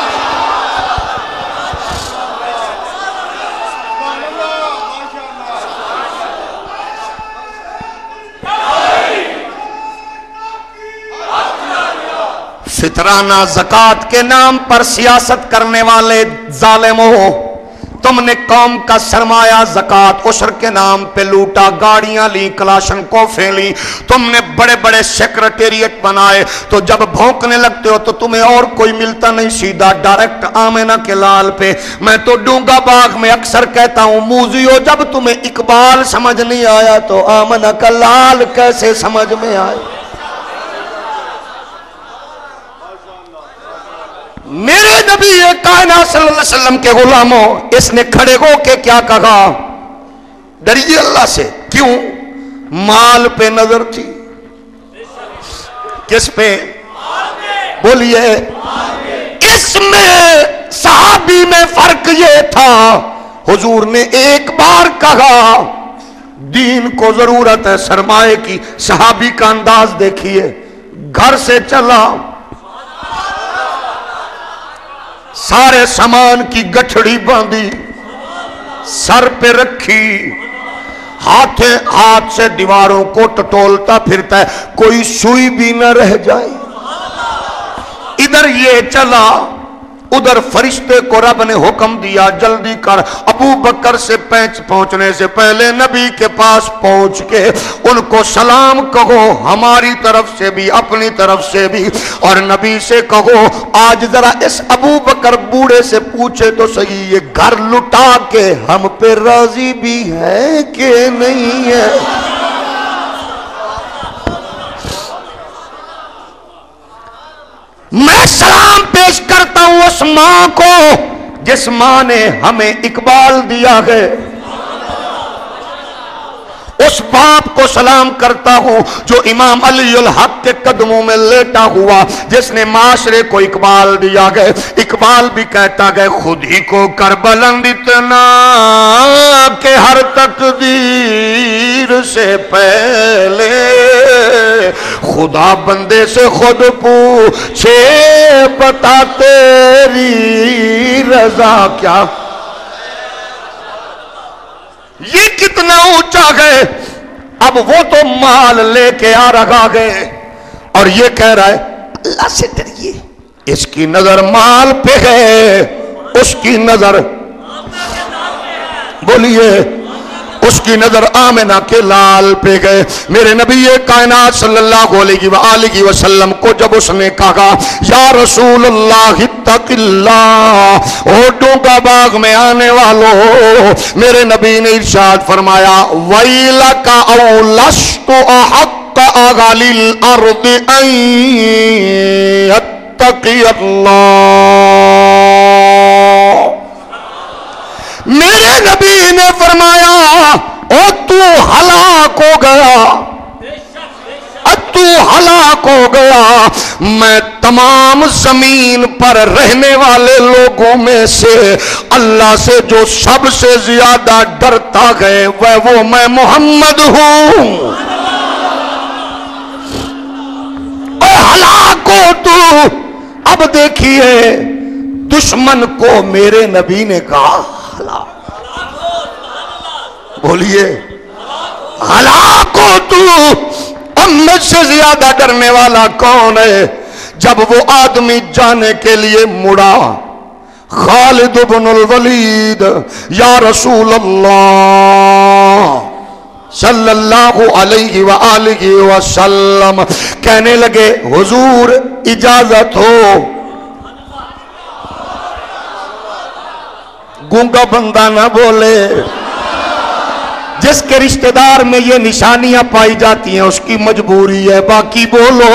فطرانہ زکوٰۃ کے نام پر سیاست کرنے والے ظالموں، تم نے قوم کا سرمایہ زکوٰۃ عشر کے نام پہ لوٹا، گاڑیاں لی، کلاشن کوفیں لی، تم نے بڑے بڑے سیکرٹریٹ بنائے، تو جب بھونکنے لگتے ہو تو تمہیں اور کوئی ملتا نہیں، سیدھا ڈائریکٹ آمنہ کے لال پہ. میں تو ڈونگا باغ میں اکثر کہتا ہوں موذیو جب تمہیں اقبال سمجھ نہیں آیا تو آمنہ کا لال کیسے سمجھ میں آئے؟ میرے نبی کائنات صلی اللہ علیہ وسلم کے غلاموں، اس نے کھڑے ہو کے کیا کہا؟ ڈریے اللہ سے. کیوں؟ مال پہ نظر تھی. کس پہ؟ بولیے. اس میں صحابی میں فرق یہ تھا، حضور نے ایک بار کہا دین کو ضرورت ہے سرمایہ کی. صحابی کا انداز دیکھیے، گھر سے چلا، سارے سامان کی گٹھڑی باندھی، سر پہ رکھی، ہاتھ ہاتھ سے دیواروں کو ٹٹولتا پھرتا ہے کوئی سوئی بھی نہ رہ جائے. ادھر ادھر یہ چلا ادھر فرشتے کو رب نے حکم دیا جلدی کر ابو بکر سے پہنچنے سے پہلے نبی کے پاس پہنچ کے ان کو سلام کہو ہماری طرف سے بھی اپنی طرف سے بھی، اور نبی سے کہو آج ذرا اس ابو بکر بوڑھے سے پوچھے تو صحیح یہ گھر لٹا کے ہم پہ راضی بھی ہے کہ نہیں ہے۔ میں سلام پیش کرتا ہوں اس ماں کو جس ماں نے ہمیں اقبال دیا ہے، اس باپ کو سلام کرتا ہوں جو امام علی الحق کے قدموں میں لیٹا ہوا، جس نے معاشرے کو اقبال دیا گئے۔ اقبال بھی کہتا گئے خود ہی کو کر بلند اتنا کہ ہر تقدیر سے پہلے خدا بندے سے خود پوچھے بتا تیری رضا کیا۔ یہ کتنا اونچا گئے، اب وہ تو مال لے کے آ رہا گئے اور یہ کہہ رہا ہے اللہ سے ڈریے، اس کی نظر مال پہ ہے، اس کی نظر بولیے اس کی نظر آمنہ کے لال پہ گئے۔ میرے نبی کائنات صلی اللہ علیہ وآلہ وسلم کو جب اس نے کہا یا رسول اللہ اتق اللہ، اونٹوں کا باغ میں آنے والوں، میرے نبی نے ارشاد فرمایا وَيْلَكَ أَوْ لَسْتُ أَحَقَّ أَهْلِ الْأَرْضِ أَن يَتَّقِيَ اللَّهُ۔ میرے نبی نے فرمایا او تو ہلاک ہو گیا، تو ہلاک ہو گیا، میں تمام زمین پر رہنے والے لوگوں میں سے اللہ سے جو سب سے زیادہ ڈرتا ہے وہ وہ میں محمد ہوں۔ اے ہلاک ہو تو۔ اب دیکھیے دشمن کو میرے نبی نے کہا ہلاک، بولیے ہلاک ہو تو۔ اب مجھ سے زیادہ ڈرنے والا کون ہے؟ جب وہ آدمی جانے کے لیے مڑا خالد بن الولید یا رسول اللہ صلی اللہ علیہ وآلہ وسلم کہنے لگے حضور اجازت ہو۔ گونگا بندہ نہ بولے، جس کے رشتہ دار میں یہ نشانیاں پائی جاتی ہیں اس کی مجبوری ہے، باقی بولو۔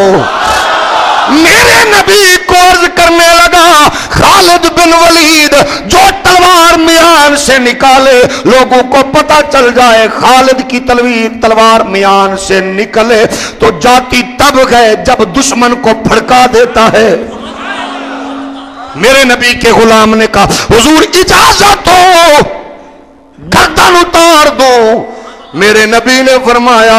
میرے نبی کو عرض کرنے لگا خالد بن ولید جو تلوار میان سے نکالے لوگوں کو پتہ چل جائے خالد کی تلوار میان سے نکلے تو جاتی تب گئے جب دشمن کو پھڑکا دیتا ہے۔ میرے نبی کے غلام نے کہا حضور اجازت ہو گردن اتار دو۔ میرے نبی نے فرمایا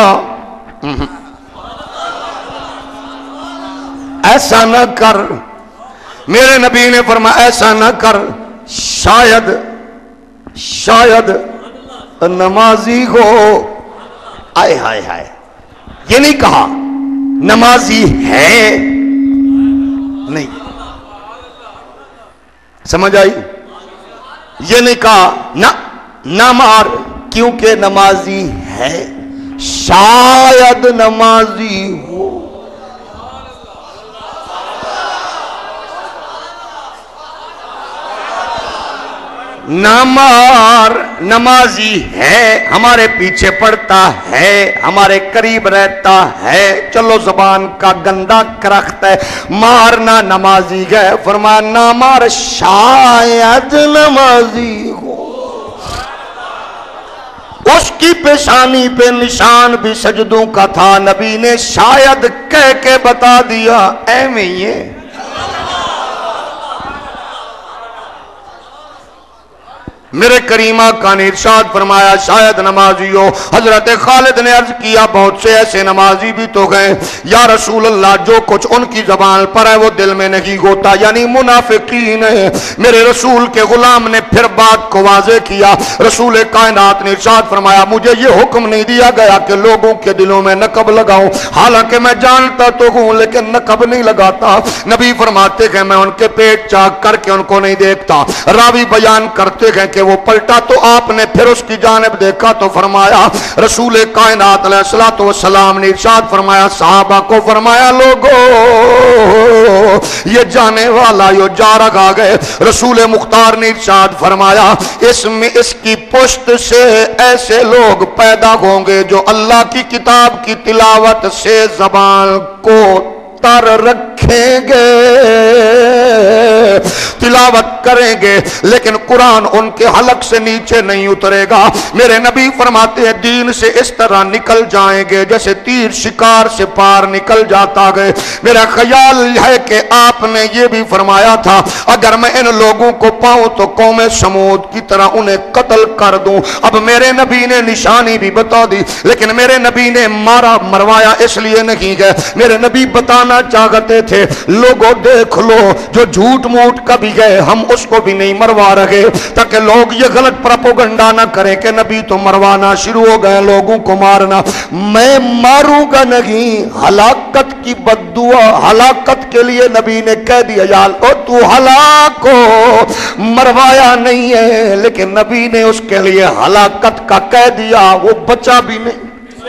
ایسا نہ کر، میرے نبی نے فرمایا ایسا نہ کر، شاید شاید نمازی ہو۔ آئے ہائے ہائے، یہ نہیں کہا نمازی ہے، نہیں سمجھ آئی؟ یہ نہیں کہا نہ نہ مار کیونکہ نمازی ہے، شاید نمازی ہو۔ نہ مار، نمازی ہے، ہمارے پیچھے پڑتا ہے، ہمارے قریب رہتا ہے، چلو زبان کا گندا کرخت ہے، مارنا نمازی ہے۔ فرمایا نہ مار شاید نمازی ہو۔ اس کی پیشانی پہ نشان بھی سجدوں کا تھا، نبی نے شاید کہہ کے بتا دیا اے میں یہ۔ میرے کریمہ کا نے ارشاد فرمایا شاید نمازی ہو۔ حضرت خالد نے عرض کیا بہت سے ایسے نمازی بھی تو گئے یا رسول اللہ، جو کچھ ان کی زبان پر ہے وہ دل میں نہیں ہوتا، یعنی منافقین ہیں۔ میرے رسول کے غلام نے پھر بات کو واضح کیا. رسول کائنات نے ارشاد فرمایا مجھے یہ حکم نہیں دیا گیا کہ لوگوں کے دلوں میں نقب لگاؤں, حالانکہ میں جانتا تو ہوں لیکن نقب نہیں لگاتا. نبی فرماتے ہیں میں ان کے پیٹ چاک کر کے ان کو نہیں دیکھتا. راوی بیان کرتے ہیں کہ وہ پلٹا تو آپ نے پھر اس کی جانب دیکھا تو فرمایا, رسول کائنات علیہ الصلوۃ والسلام نے ارشاد فرمایا صحابہ کو فرمایا لوگو یہ جانے والا یہ جا رہا گئے. رسول مختار نے ارشاد فرمایا اس میں اس کی پشت سے ایسے لوگ پیدا ہوں گے جو اللہ کی کتاب کی تلاوت سے زبان کو تر رکھیں گے, تلاوت کریں گے, لیکن قرآن ان کے حلق سے نیچے نہیں اترے گا. میرے نبی فرماتے ہیں دین سے اس طرح نکل جائیں گے جیسے تیر شکار سے پار نکل جاتا گئے. میرا خیال ہے کہ آپ نے یہ بھی فرمایا تھا اگر میں ان لوگوں کو پاؤں تو قوم سمود کی طرح انہیں قتل کر دوں. اب میرے نبی نے نشانی بھی بتا دی, لیکن میرے نبی نے مارا مروایا اس لیے نہیں گئے. میرے نبی بتانا چاہتے تھے لوگوں دیکھ لو جو جھوٹ موٹ کا بھی گئے ہم اس کو بھی نہیں مروا رہے, تاکہ لوگ یہ غلط پروپیگنڈا نہ کریں کہ نبی تو مروانا شروع ہو گئے لوگوں کو مارنا. میں ماروں گا نہیں, ہلاکت کی بد دعا ہلاکت کے لیے نبی نے کہہ دیا یال او تو ہلاک ہو, مروایا نہیں ہے لیکن نبی نے اس کے لیے ہلاکت کا کہہ دیا, وہ بچا بھی نہیں.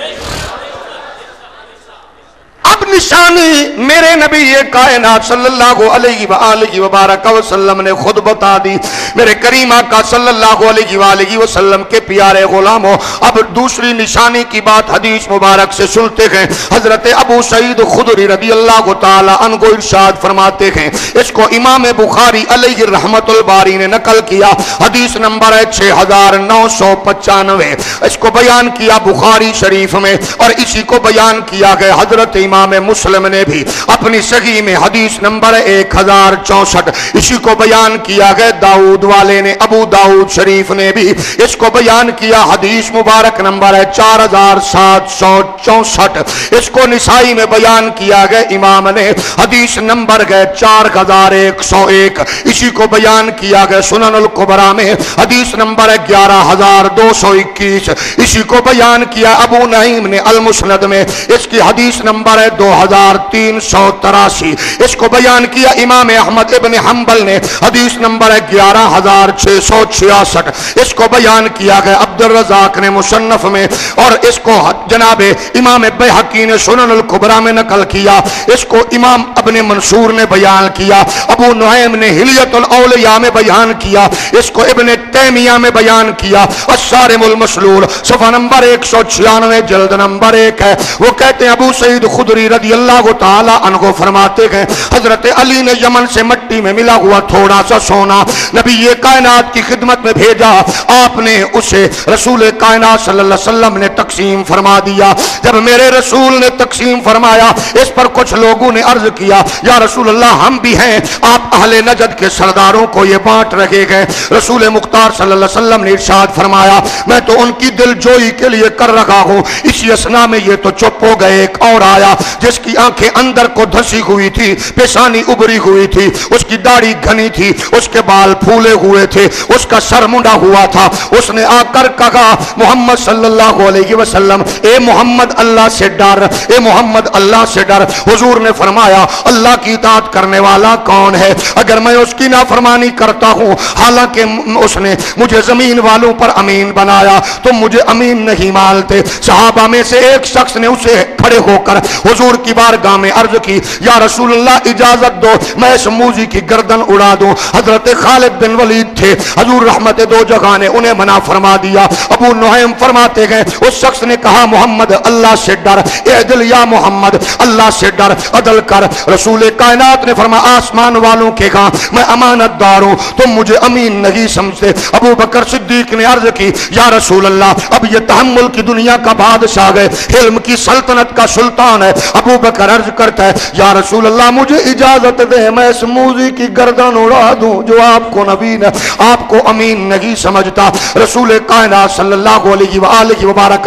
اب نشانی میرے نبی یہ کائنات صلی اللہ علیہ وآلہ وبارک وسلم نے خود بتا دی. میرے کریم آقا صلی اللہ علیہ وآلہ وسلم کے پیارے غلاموں, اب دوسری نشانی کی بات حدیث مبارک سے سنتے ہیں. حضرت ابو سعید خدری رضی اللہ تعالی عنہ ارشاد فرماتے ہیں, اس کو امام بخاری علیہ رحمت الباری نے نقل کیا, حدیث نمبر ہے چھ ہزار نو سو پچانوے. اس کو بیان کیا بخاری شریف میں, اور اسی کو بیان کیا گیا حضرت امام مسلم نے بھی اپنی صحیح میں حدیث نمبر ایک ہزار چونسٹھ. اسی کو بیان کیا گیا داؤد والے نے, ابو داؤد شریف نے بھی اس کو بیان کیا, حدیث مبارک نمبر ہے چار ہزار سات سو چونسٹھ. اس کو نسائی میں بیان کیا گیا امام نے, حدیث نمبر گئے چار ہزار ایک سو ایک. اسی کو بیان کیا گیا سنن الکبریٰ میں, حدیث نمبر ہے گیارہ ہزار دو سو اکیس. اسی کو بیان کیا ابو نعیم نے المسند میں, اس کی حدیث نمبر ہے دو ہزار تین سو تراسی. اس کو بیان کیا امام احمد ابن حنبل نے, حدیث نمبر ہے گیارہ ہزار چھ سو چھیاسٹھ. اس کو بیان کیا گیا عبد الرزاق نے مصنف میں, اور اس کو جناب امام بیہقی نے سنن الکبریٰ میں نقل کیا. اس کو امام ابن منصور نے بیان کیا, ابو نعیم نے حلیت الاولیاء میں بیان کیا, اس کو ابن تیمیہ میں بیان کیا. الصارم المسلول صفحہ نمبر ایک سو چھیانوے جلد نمبر ایک ہے. وہ کہتے ہیں ابو سعید خدری رضی اللہ تعالی عنہ فرماتے ہیں حضرت علی نے یمن سے مٹی میں ملا ہوا تھوڑا سا سونا نبی یہ کائنات کی خدمت میں بھیجا. آپ نے اسے رسول کائنات صلی اللہ علیہ وسلم نے تقسیم فرما دیا. جب میرے رسول نے تقسیم فرمایا, اس پر کچھ لوگوں نے عرض کیا یا رسول اللہ ہم بھی ہیں, آپ اہل نجد کے سرداروں کو یہ بانٹ رکھے گئے. رسول مختار صلی اللہ علیہ وسلم نے ارشاد فرمایا میں تو ان کی دل جوئی کے لیے کر رہا ہوں. اسی اسنا میں یہ تو چپ ہو گئے. ایک اور آیا جس کی آنکھیں اندر کو دھسی ہوئی تھی, پیشانی ابری ہوئی تھی, اس کی داڑھی گھنی تھی, اس کے بال پھولے ہوئے تھے, اس کا سر منڈا ہوا تھا. اس نے آ کر کہا محمد صلی اللہ علیہ وسلم اے محمد اللہ سے ڈر, اے محمد اللہ سے ڈر. حضور نے فرمایا اللہ کی اطاعت کرنے والا کون ہے اگر میں اس کی نافرمانی کرتا ہوں, حالانکہ اس نے مجھے زمین والوں پر امین بنایا, تم مجھے امین نہیں مانتے. صحابہ میں سے ایک شخص نے اسے کھڑے ہو کر حضور کی بارگاہ میں عرض کی یا رسول اللہ اجازت دو میں اس موذی کی گردن اڑا دوں. حضرت خالد بن ولید تھے, حضور رحمت دو جگہ نے انہیں منع فرما دیا. ابو نعیم فرماتے ہیں اس شخص نے کہا محمد اللہ سے ڈر, اعدل یا محمد اللہ سے ڈر, عدل کر. رسول کائنات نے فرمایا آسمان والوں کے کہا میں امانت دار ہوں, تم مجھے امین نہیں سمجھتے. ابو بکر صدیق نے عرض کی یا رسول اللہ اب یہ تحمل کی دنیا کا بادشاہ ہے, حلم کی سلطنت کا سلطان ہے. ابو بکر عرض کرتا ہے یا رسول اللہ مجھے اجازت دے میں اس موذی کی گردن اڑا دوں جو آپ کو نبی نے آپ کو امین نہیں سمجھتا. رسول کائنات صلی اللہ علیہ وآلہ وبارک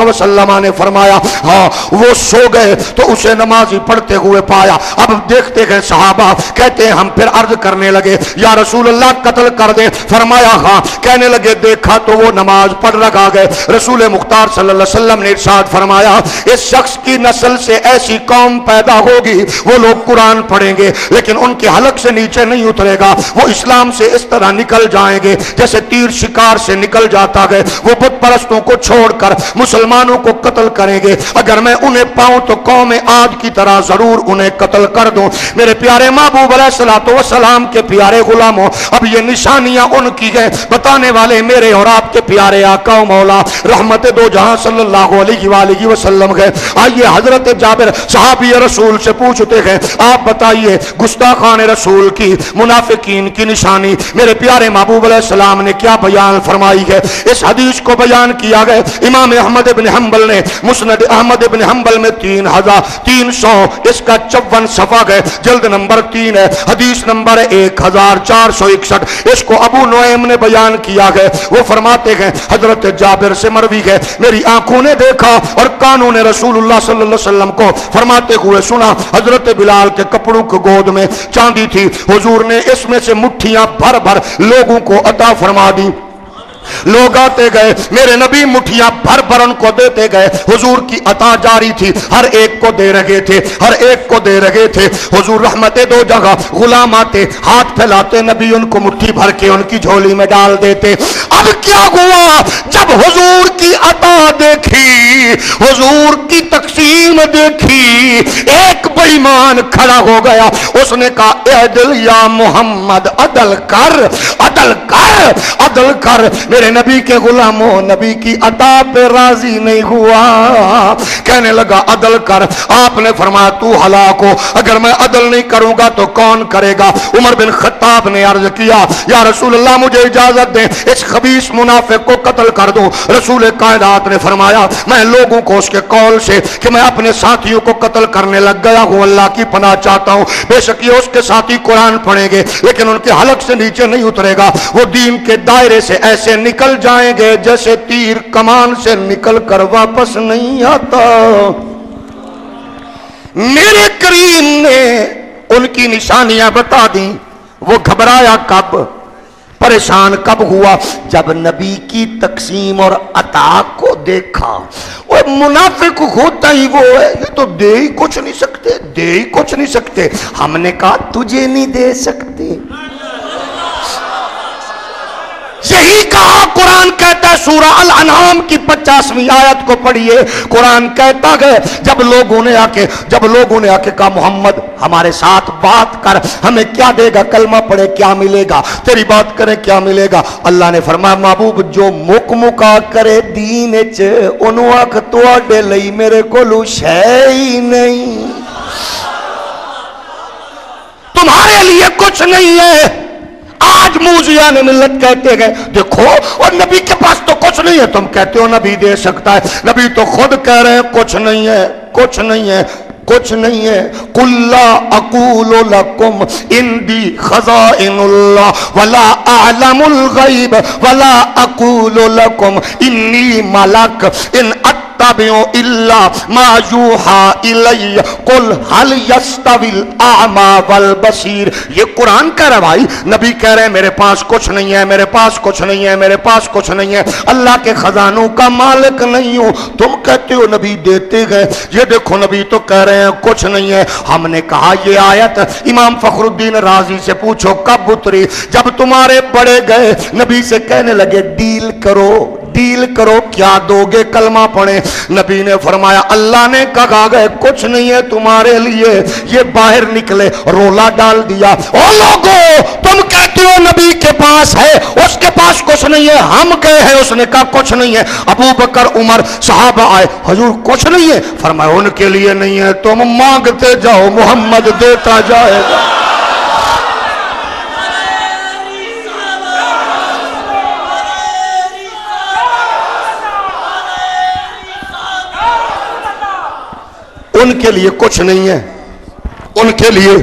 वसल्लम ने फरमाया हाँ वो सो गए तो उसे नमाजी पढ़ते हुए पाया। अब देखते गए सहाबा, कहते हैं हम फिर अर्ज करने लगे या रसूल अल्लाह कत्ल कर दे। फरमाया हाँ। कहने लगे देखा तो वो नमाज पढ़ रखा गए। रसूल मुख्तार सल्लल्लाहु अलैहि वसल्लम ने इरशाद फरमाया इस शख्स की नस्ल से ऐसी कौम पैदा होगी, वो लोग कुरान पढ़ेंगे लेकिन उनके हलक से नीचे नहीं उतरेगा, वो इस्लाम से इस तरह निकल जाएंगे जैसे तीर शिकार से निकल जाता है। वो बुत परस्तों को छोड़कर मुसलमानों को कत्ल करेंगे। अगर मैं उन्हें पाऊं तो कौम आद की तरह जरूर उन्हें कत्ल कर दूं। मेरे प्यारे महबूब अलैहिस्सलातु वस्सलाम के प्यारे गुलामों, अब ये निशानियां उनकी हैं, बताने वाले मेरे और आपके प्यारे आका मौला रहमत दो जहां सल्लल्लाहु अलैहि वसल्लम है। आइए हजरत जाबिर सहाबी रसूल से पूछते हैं आप बताइए गुस्ताखान रसूल की मुनाफिकीन की निशानी मेरे प्यारे महबूब अलैहिस्सलाम ने क्या बयान फरमाई है। इस हदीस को बयान किया गया इमाम अहमद इब्न हंबल ने मुस्नद अहमद इब्न हंबल में तीन हजार तीन सौ इसका चौवन सफा है, जल्द नंबर तीन है, हदीस नंबर एक हजार चार सौ इकसठ। इसको अबू नुएम ने बयान किया है। वो फरमाते हैं हजरत जाबिर से मरवी है मेरी आंखों ने देखा और कानों ने रसूलुल्लाह सल्लल्लाहु अलैहि वसल्लम को फरमाते हुए सुना। हजरत बिलाल के कपड़ों की गोद में चांदी थी, हुजूर ने इसमें से मुट्ठियां भर भर लोगों को अता फरमा दी। लोग आते गए, मेरे नबी मुठियां भर भर उनको देते गए। हुजूर की अता जारी थी, हर एक को दे रहे थे, हर एक को दे रहे थे। हुजूर रहमते दो जगह, गुलाम आते हाथ फैलाते, नबी उनको मुट्ठी भर के उनकी झोली में डाल देते। अब क्या हुआ जब हुजूर की अता देखी, हुजूर की तकसीम देखी, एक बेईमान खड़ा हो गया। उसने कहा अदल या मोहम्मद, अदल कर, अदल कर, अदल कर। मेरे नबी के गुलामों, नबी की अता पे राजी नहीं हुआ, कहने लगा अदल कर। आपने फरमाया तू हलाक हो, अगर मैं अदल नहीं करूंगा तो कौन करेगा। उमर बिन खत्ताब ने अर्ज किया या रसूल अल्लाह मुझे इजाजत दें, इस खबीस मुनाफिक को कत्ल कर दूं। रसूल कायनात ने फरमाया मैं लोगों को उसके कौल से कि मैं अपने साथियों को कत्ल करने लग गया हूं अल्लाह की पनाह चाहता हूं। बेशक ये उसके साथी कुरान पढ़ेंगे लेकिन उनके हलक से नीचे नहीं उतरेगा, वो दीन के दायरे से ऐसे निकल जाएंगे जैसे तीर कमान से निकल कर वापस नहीं आता। मेरे करीम ने उनकी निशानियां बता दी। वो घबराया कब, परेशान कब हुआ, जब नबी की तकसीम और अता को देखा। वो मुनाफिक होता ही वो है, ये तो दे ही कुछ नहीं सकते, दे ही कुछ नहीं सकते। हमने कहा तुझे नहीं दे सकते, यही कहा। कुरान कहता है सूरा अल अनआम की पचासवीं आयत को पढ़िए, कुरान कहता है जब लोगों ने आके जब लोगों ने आके कहा मोहम्मद हमारे साथ बात कर, हमें क्या देगा, कलमा पढ़े क्या मिलेगा, तेरी बात करें क्या मिलेगा। अल्लाह ने फरमाया महबूब जो मुक मुका करे दीन च ओनू आख तुहाडे लई मेरे कोलू शै ही नहीं, तुम्हारे लिए कुछ नहीं है। आज मूजिया ने मिल्लत कहते गए देखो और नबी के पास तो कुछ नहीं है, तुम कहते हो नबी दे सकता है, नबी तो खुद कह रहे हैं कुछ नहीं है, कुछ नहीं है, कुछ नहीं है। कुल्ला अकूलु लकुम इंदी खज़ाइनुल्लाह वला अअलमुल गैब वला अकूलु लकुम इन्नी मलक इन अत्तबिउ इल्ला मा यूहा इलैया कुल हल यस्तविल आमा वल बसीर। ये कुरान कह रहा भाई, नबी कह रहे हैं मेरे पास कुछ नहीं है, मेरे पास कुछ नहीं है, मेरे पास कुछ नहीं है, अल्लाह के खजानों का मालिक नहीं हूं। तुम कहते हो नबी देते गए, ये देखो नबी तो कह रहे हैं कुछ नहीं है। हमने कहा ये आयत इमाम फखरुद्दीन राजी से पूछो कब उतरी, जब तुम्हारे बड़े गए नबी से कहने लगे डील करो, डील करो, क्या दोगे, कलमा पढ़े। नबी ने फरमाया अल्लाह ने कहा गए कुछ नहीं है तुम्हारे लिए, ये बाहर निकले, रोला डाल दिया। ओ लोगो तुम कहते हो नबी के पास है, उसके पास कुछ नहीं है, हम गए हैं, उसने कहा कुछ नहीं है। अबू बकर उमर सहाबा आए, हुजूर कुछ नहीं है। फरमाया उनके लिए नहीं है, तुम मांगते जाओ मोहम्मद देता जाएगा। उनके लिए कुछ नहीं है, उनके लिए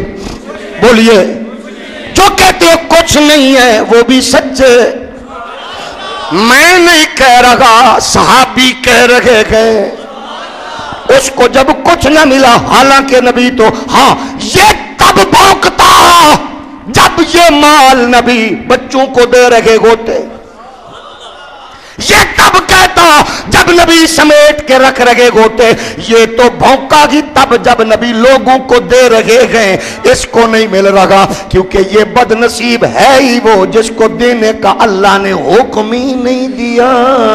बोलिए जो कहते हो कुछ नहीं है वो भी सच्चे, میں نہیں کہہ رہا، صحابی کہہ رہے گئے اس کو جب کچھ نہ ملا، حالانکہ نبی تو ہاں یہ تب بھونکتا جب یہ مال نبی بچوں کو دے رہے ہوتے، یہ تب کہتا جب نبی سمیٹ کے رکھ رہے ہوتے، یہ تو بھونکا گی تب جب نبی لوگوں کو دے رہے ہیں، اس کو نہیں مل رہا کیونکہ یہ بد نصیب ہے ہی وہ جس کو دینے کا اللہ نے حکم ہی نہیں دیا،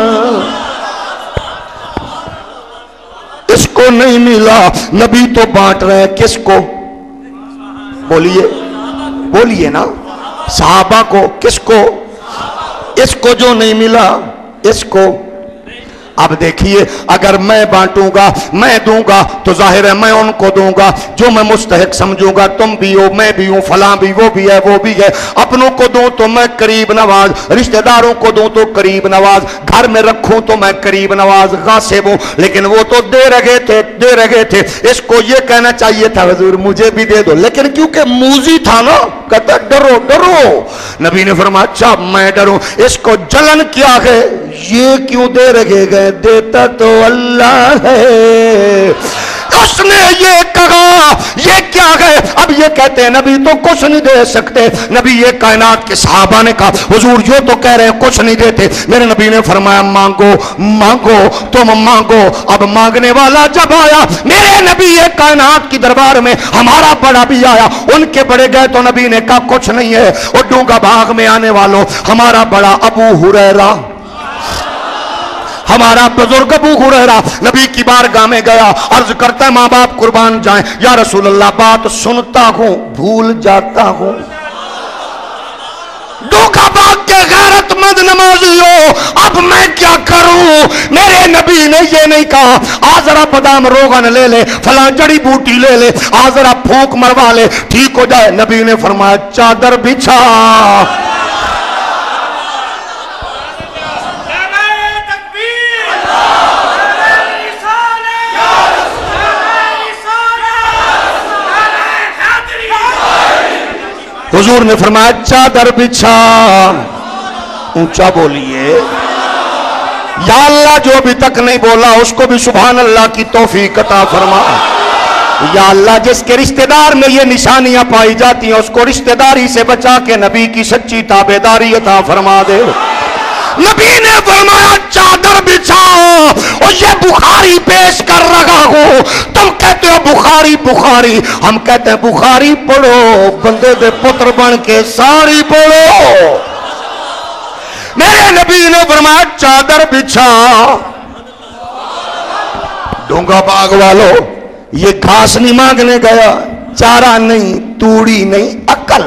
اس کو نہیں ملا، نبی تو بانٹ رہے ہیں کس کو؟ بولیے بولیے نا، صحابہ کو، کس کو؟ اس کو جو نہیں ملا اس کو۔ اب دیکھیے اگر میں بانٹوں گا، میں دوں گا تو ظاہر ہے میں ان کو دوں گا جو میں مستحق سمجھوں گا، تم بھی ہو، میں بھی ہوں، فلاں بھی، وہ بھی ہے، وہ بھی ہے۔ اپنوں کو دوں تو میں قریب نواز، رشتہ داروں کو دوں تو قریب نواز، گھر میں رکھوں تو میں قریب نواز غاصب ہوں، لیکن وہ تو دے رہے تھے دے رہے تھے اس کو یہ کہنا چاہیے تھا حضور مجھے بھی دے دو، لیکن کیونکہ موذی تھا نا، کہتا ڈرو ڈرو، نبی نے فرمایا اچھا میں ڈروں، اس کو جلن کیا ہے، یہ کیوں دے رہے گئے، دیتا تو اللہ ہے، اس نے یہ کہا یہ کیا ہے؟ اب یہ کہتے ہیں نبی تو کچھ نہیں دے سکتے، نبی یہ کائنات کے صحابہ نے کہا حضور جو تو کہہ رہے ہیں کچھ نہیں دیتے، میرے نبی نے فرمایا مانگو مانگو تم مانگو۔ اب مانگنے والا جب آیا، میرے نبی یہ کائنات کی دربار میں ہمارا بڑا بھی آیا، ان کے بڑے گئے تو نبی نے کہا کچھ نہیں ہے، اور ڈونگا باغ میں آنے والوں ہمارا بڑا ابو ہریرہ، ہمارا بزرگ ابو ہریرہ نبی کی بارگاہ میں گیا، عرض کرتا ہے ماں باپ قربان جائیں یا رسول اللہ، بات سنتا ہوں بھول جاتا ہوں، ڈوکا باغ کے غیرت مند نمازی ہو، اب میں کیا کروں؟ میرے نبی نے یہ نہیں کہا آ ذرا بادام روغن لے لے، فلاں جڑی بوٹی لے لے، آ ذرا پھونک مروا لے ٹھیک ہو جائے، نبی نے فرمایا چادر بچھا، حضور نے فرمایا چادر بچھا، اونچا بولیے، یا اللہ جو ابھی تک نہیں بولا اس کو بھی سبحان اللہ کی توفیق عطا فرما، یا اللہ جس کے رشتہ دار میں یہ نشانیاں پائی جاتی ہیں اس کو رشتہ داری سے بچا کے نبی کی سچی تابعداری عطا فرما دے۔ نبی نے فرمایا چادر بچھاؤ، اور یہ بخاری پیش کر رہا ہوں، تم کہتے ہو بخاری بخاری، ہم کہتے ہیں بخاری پڑھو، بندے دے پتر بن کے ساری پڑھو۔ میرے نبی نے فرمایا چادر بچھا، ڈونگا باغ والو یہ گھاس نہیں مانگنے گیا، چارہ نہیں، توڑی نہیں، عقل،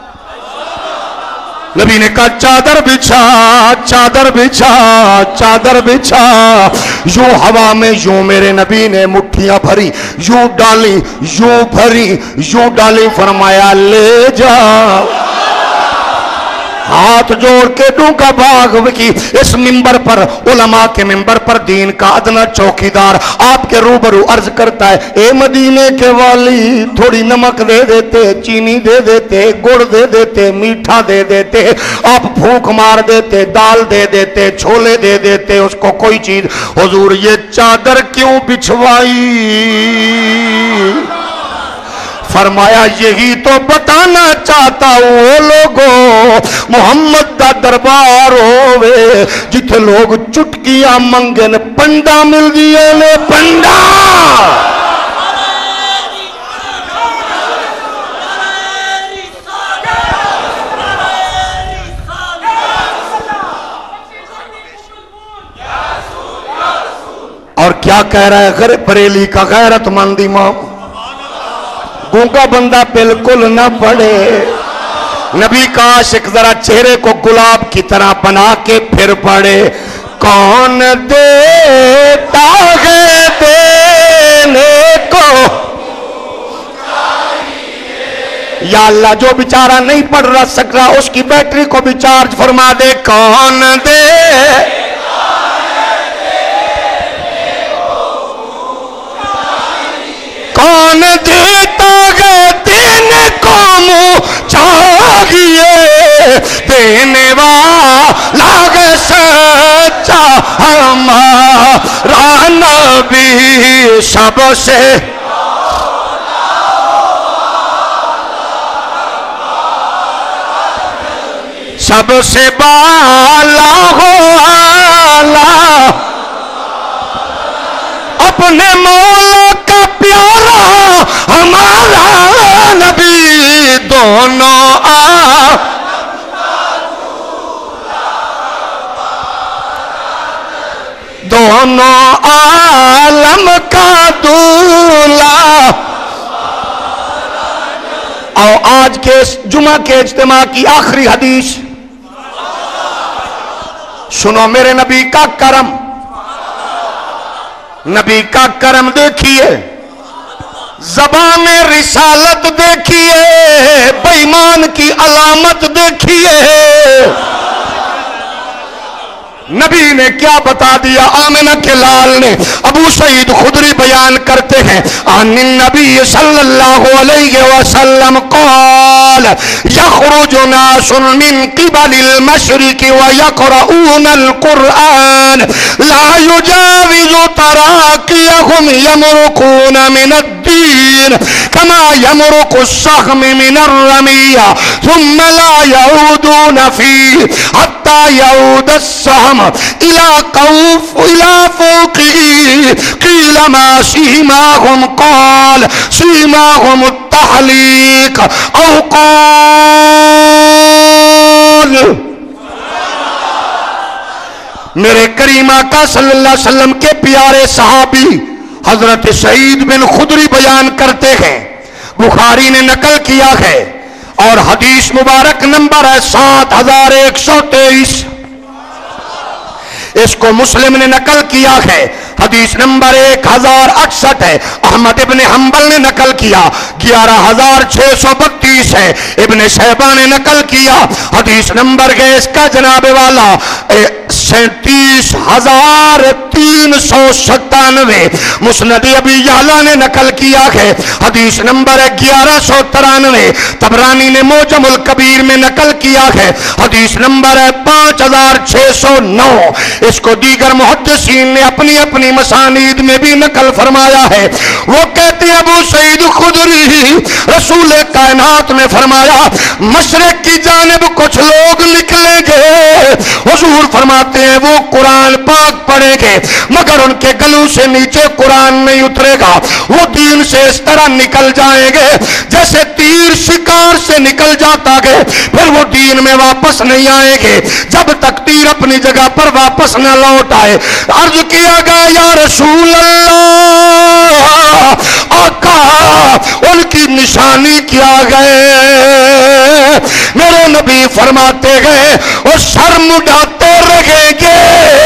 نبی نے کہا چادر بچھا چادر بچھا چادر بچھا، یوں ہوا میں یوں میرے نبی نے مٹھیاں بھری، یوں ڈالی یوں بھری یوں ڈالی، فرمایا لے جا، ہاتھ جوڑ کے ڈونگا باغ کی اس منبر پر، علماء کے منبر پر دین کا ادنا چوکیدار آپ کے روبرو عرض کرتا ہے اے مدینے کے والی تھوڑی نمک دے دیتے، چینی دے دیتے، گڑ دے دیتے، میٹھا دے دیتے، آپ پھونک مار دیتے، دال دے دیتے، چھولے دے دیتے، اس کو کوئی چیز، حضور یہ چادر کیوں بچھوائی؟ فرمایا یہی تو بتانا چاہتا ہوں وہ لوگوں، محمد دا دربار ہووے جتھے لوگ چٹکیاں منگن پنڈا مل دیئے نے، پنڈا اور کیا کہہ رہا ہے غیر بریلی کا غیرت مند امام، گونگا بندہ بالکل نہ پڑے، نبی کا عاشق ذرا چہرے کو گلاب کی طرح بنا کے پھر پڑے، کون دیتا ہے دینے کو، یا اللہ جو بیچارہ نہیں پڑھ رہا سک رہا اس کی بیٹری کو بھی چارج فرما دے، کون دے کون دیتا ہے دینے کو منہ چاہیے، دینے والا ہے ہمارا نبی سب سے سب سے بالا ہو اعلیٰ اپنے مولا کا پیارا ہمارا نبی دونوں آ دونوں عالم کا دولا. اور آج کے جمعہ کے اجتماع کی آخری حدیث سنو. میرے نبی کا کرم، نبی کا کرم دیکھیے، زبان رسالت دیکھیے، بے ایمان کی علامت دیکھیے. نبی نے کیا بتا دیا؟ آمنہ کے لال نے ابو سعید خدری بیان کرتے ہیں عن النبی صلی اللہ علیہ وسلم قال یخرج ناس من قبل المشرق ویقرؤون القرآن لا یجاوز تراقیهم یمرقون من الدین كما يمرق السهم من الرمية ثم لا يعودون فيه حتى يعود السهم إلى قوف إلى فوقه. قيل ما سيماهم؟ قال سيماهم التحليق أو قال. میرے کریم آقا صلی اللہ علیہ وسلم کے پیارے صحابی حضرت سعید بن خدری بیان کرتے ہیں، بخاری نے نقل کیا ہے اور حدیث مبارک نمبر ہے سات ہزار ایک سو تیئیس. اس کو مسلم نے نقل کیا ہے، حدیث نمبر ایک ہزار اکسٹھ ہے. احمد ابن حنبل نے نقل کیا گیارہ ہزار چھ سو بتیس ہے. ابن شیبہ نے نقل کیا حدیث نمبر ہے اس کا جناب والا سینتیس ہزار تین سو ستانوے. مسند ابی یعلا نے نقل کیا ہے حدیث نمبر ہے گیارہ سو ترانوے. طبرانی نے موجم الکبیر میں نقل کیا ہے حدیث نمبر ہے پانچ ہزار چھ سو نو. اس کو دیگر محدثین نے اپنی اپنی مسانید میں بھی نقل فرمایا ہے. وہ کہتے ہیں ابو سعید خدری رسول کائنات نے فرمایا مشرق کی جانب کچھ لوگ نکلیں گے. حضور فرماتے ہیں وہ قرآن پاک پڑھیں گے مگر ان کے گلوں سے نیچے قرآن نہیں اترے گا. وہ دین سے اس طرح نکل جائیں گے جیسے تیر شکار سے نکل جاتا ہے، پھر وہ دین میں واپس نہیں آئیں گے جب تک تیر اپنی جگہ پر واپس نہ لوٹ آئے. عرض کیا گیا یا رسول اللہ آقا ان کی نشانی کیا گئے؟ میرے نبی فرماتے گئے وہ سر مڈاتے رہیں گے.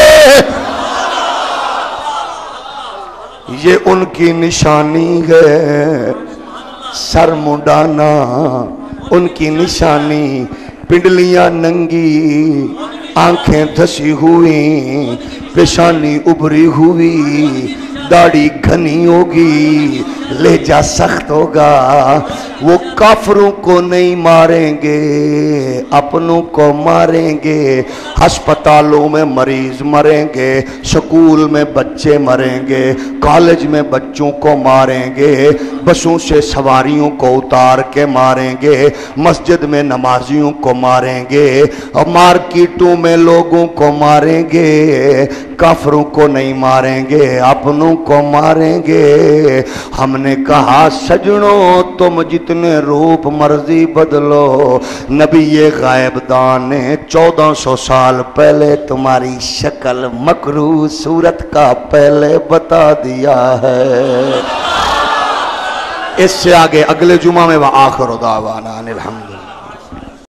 یہ ان کی نشانی ہے، سر مڈانا ان کی نشانی. پنڈلیاں ننگی، آنکھیں دھسی ہوئی، پیشانی ابری ہوئی، داڑھی گھنی ہوگی، لہجہ سخت ہوگا. وہ کافروں کو نہیں ماریں گے، اپنوں کو ماریں گے. ہسپتالوں میں مریض مریں گے، سکول میں بچے مریں گے، کالج میں بچوں کو ماریں گے، بسوں سے سواریوں کو اتار کے ماریں گے، مسجد میں نمازیوں کو ماریں گے، اور مارکیٹوں میں لوگوں کو ماریں گے. کافروں کو نہیں ماریں گے، اپنوں کو ماریں گے. ہم نے کہا سجنوں تم جتنے روپ مرضی بدلو، نبی غائب دان نے چودہ سو سال پہلے تمہاری شکل مکروہ صورت کا پہلے بتا دیا ہے. اس سے آگے اگلے جمعہ میں وآخر دعوانا الحمدللہ.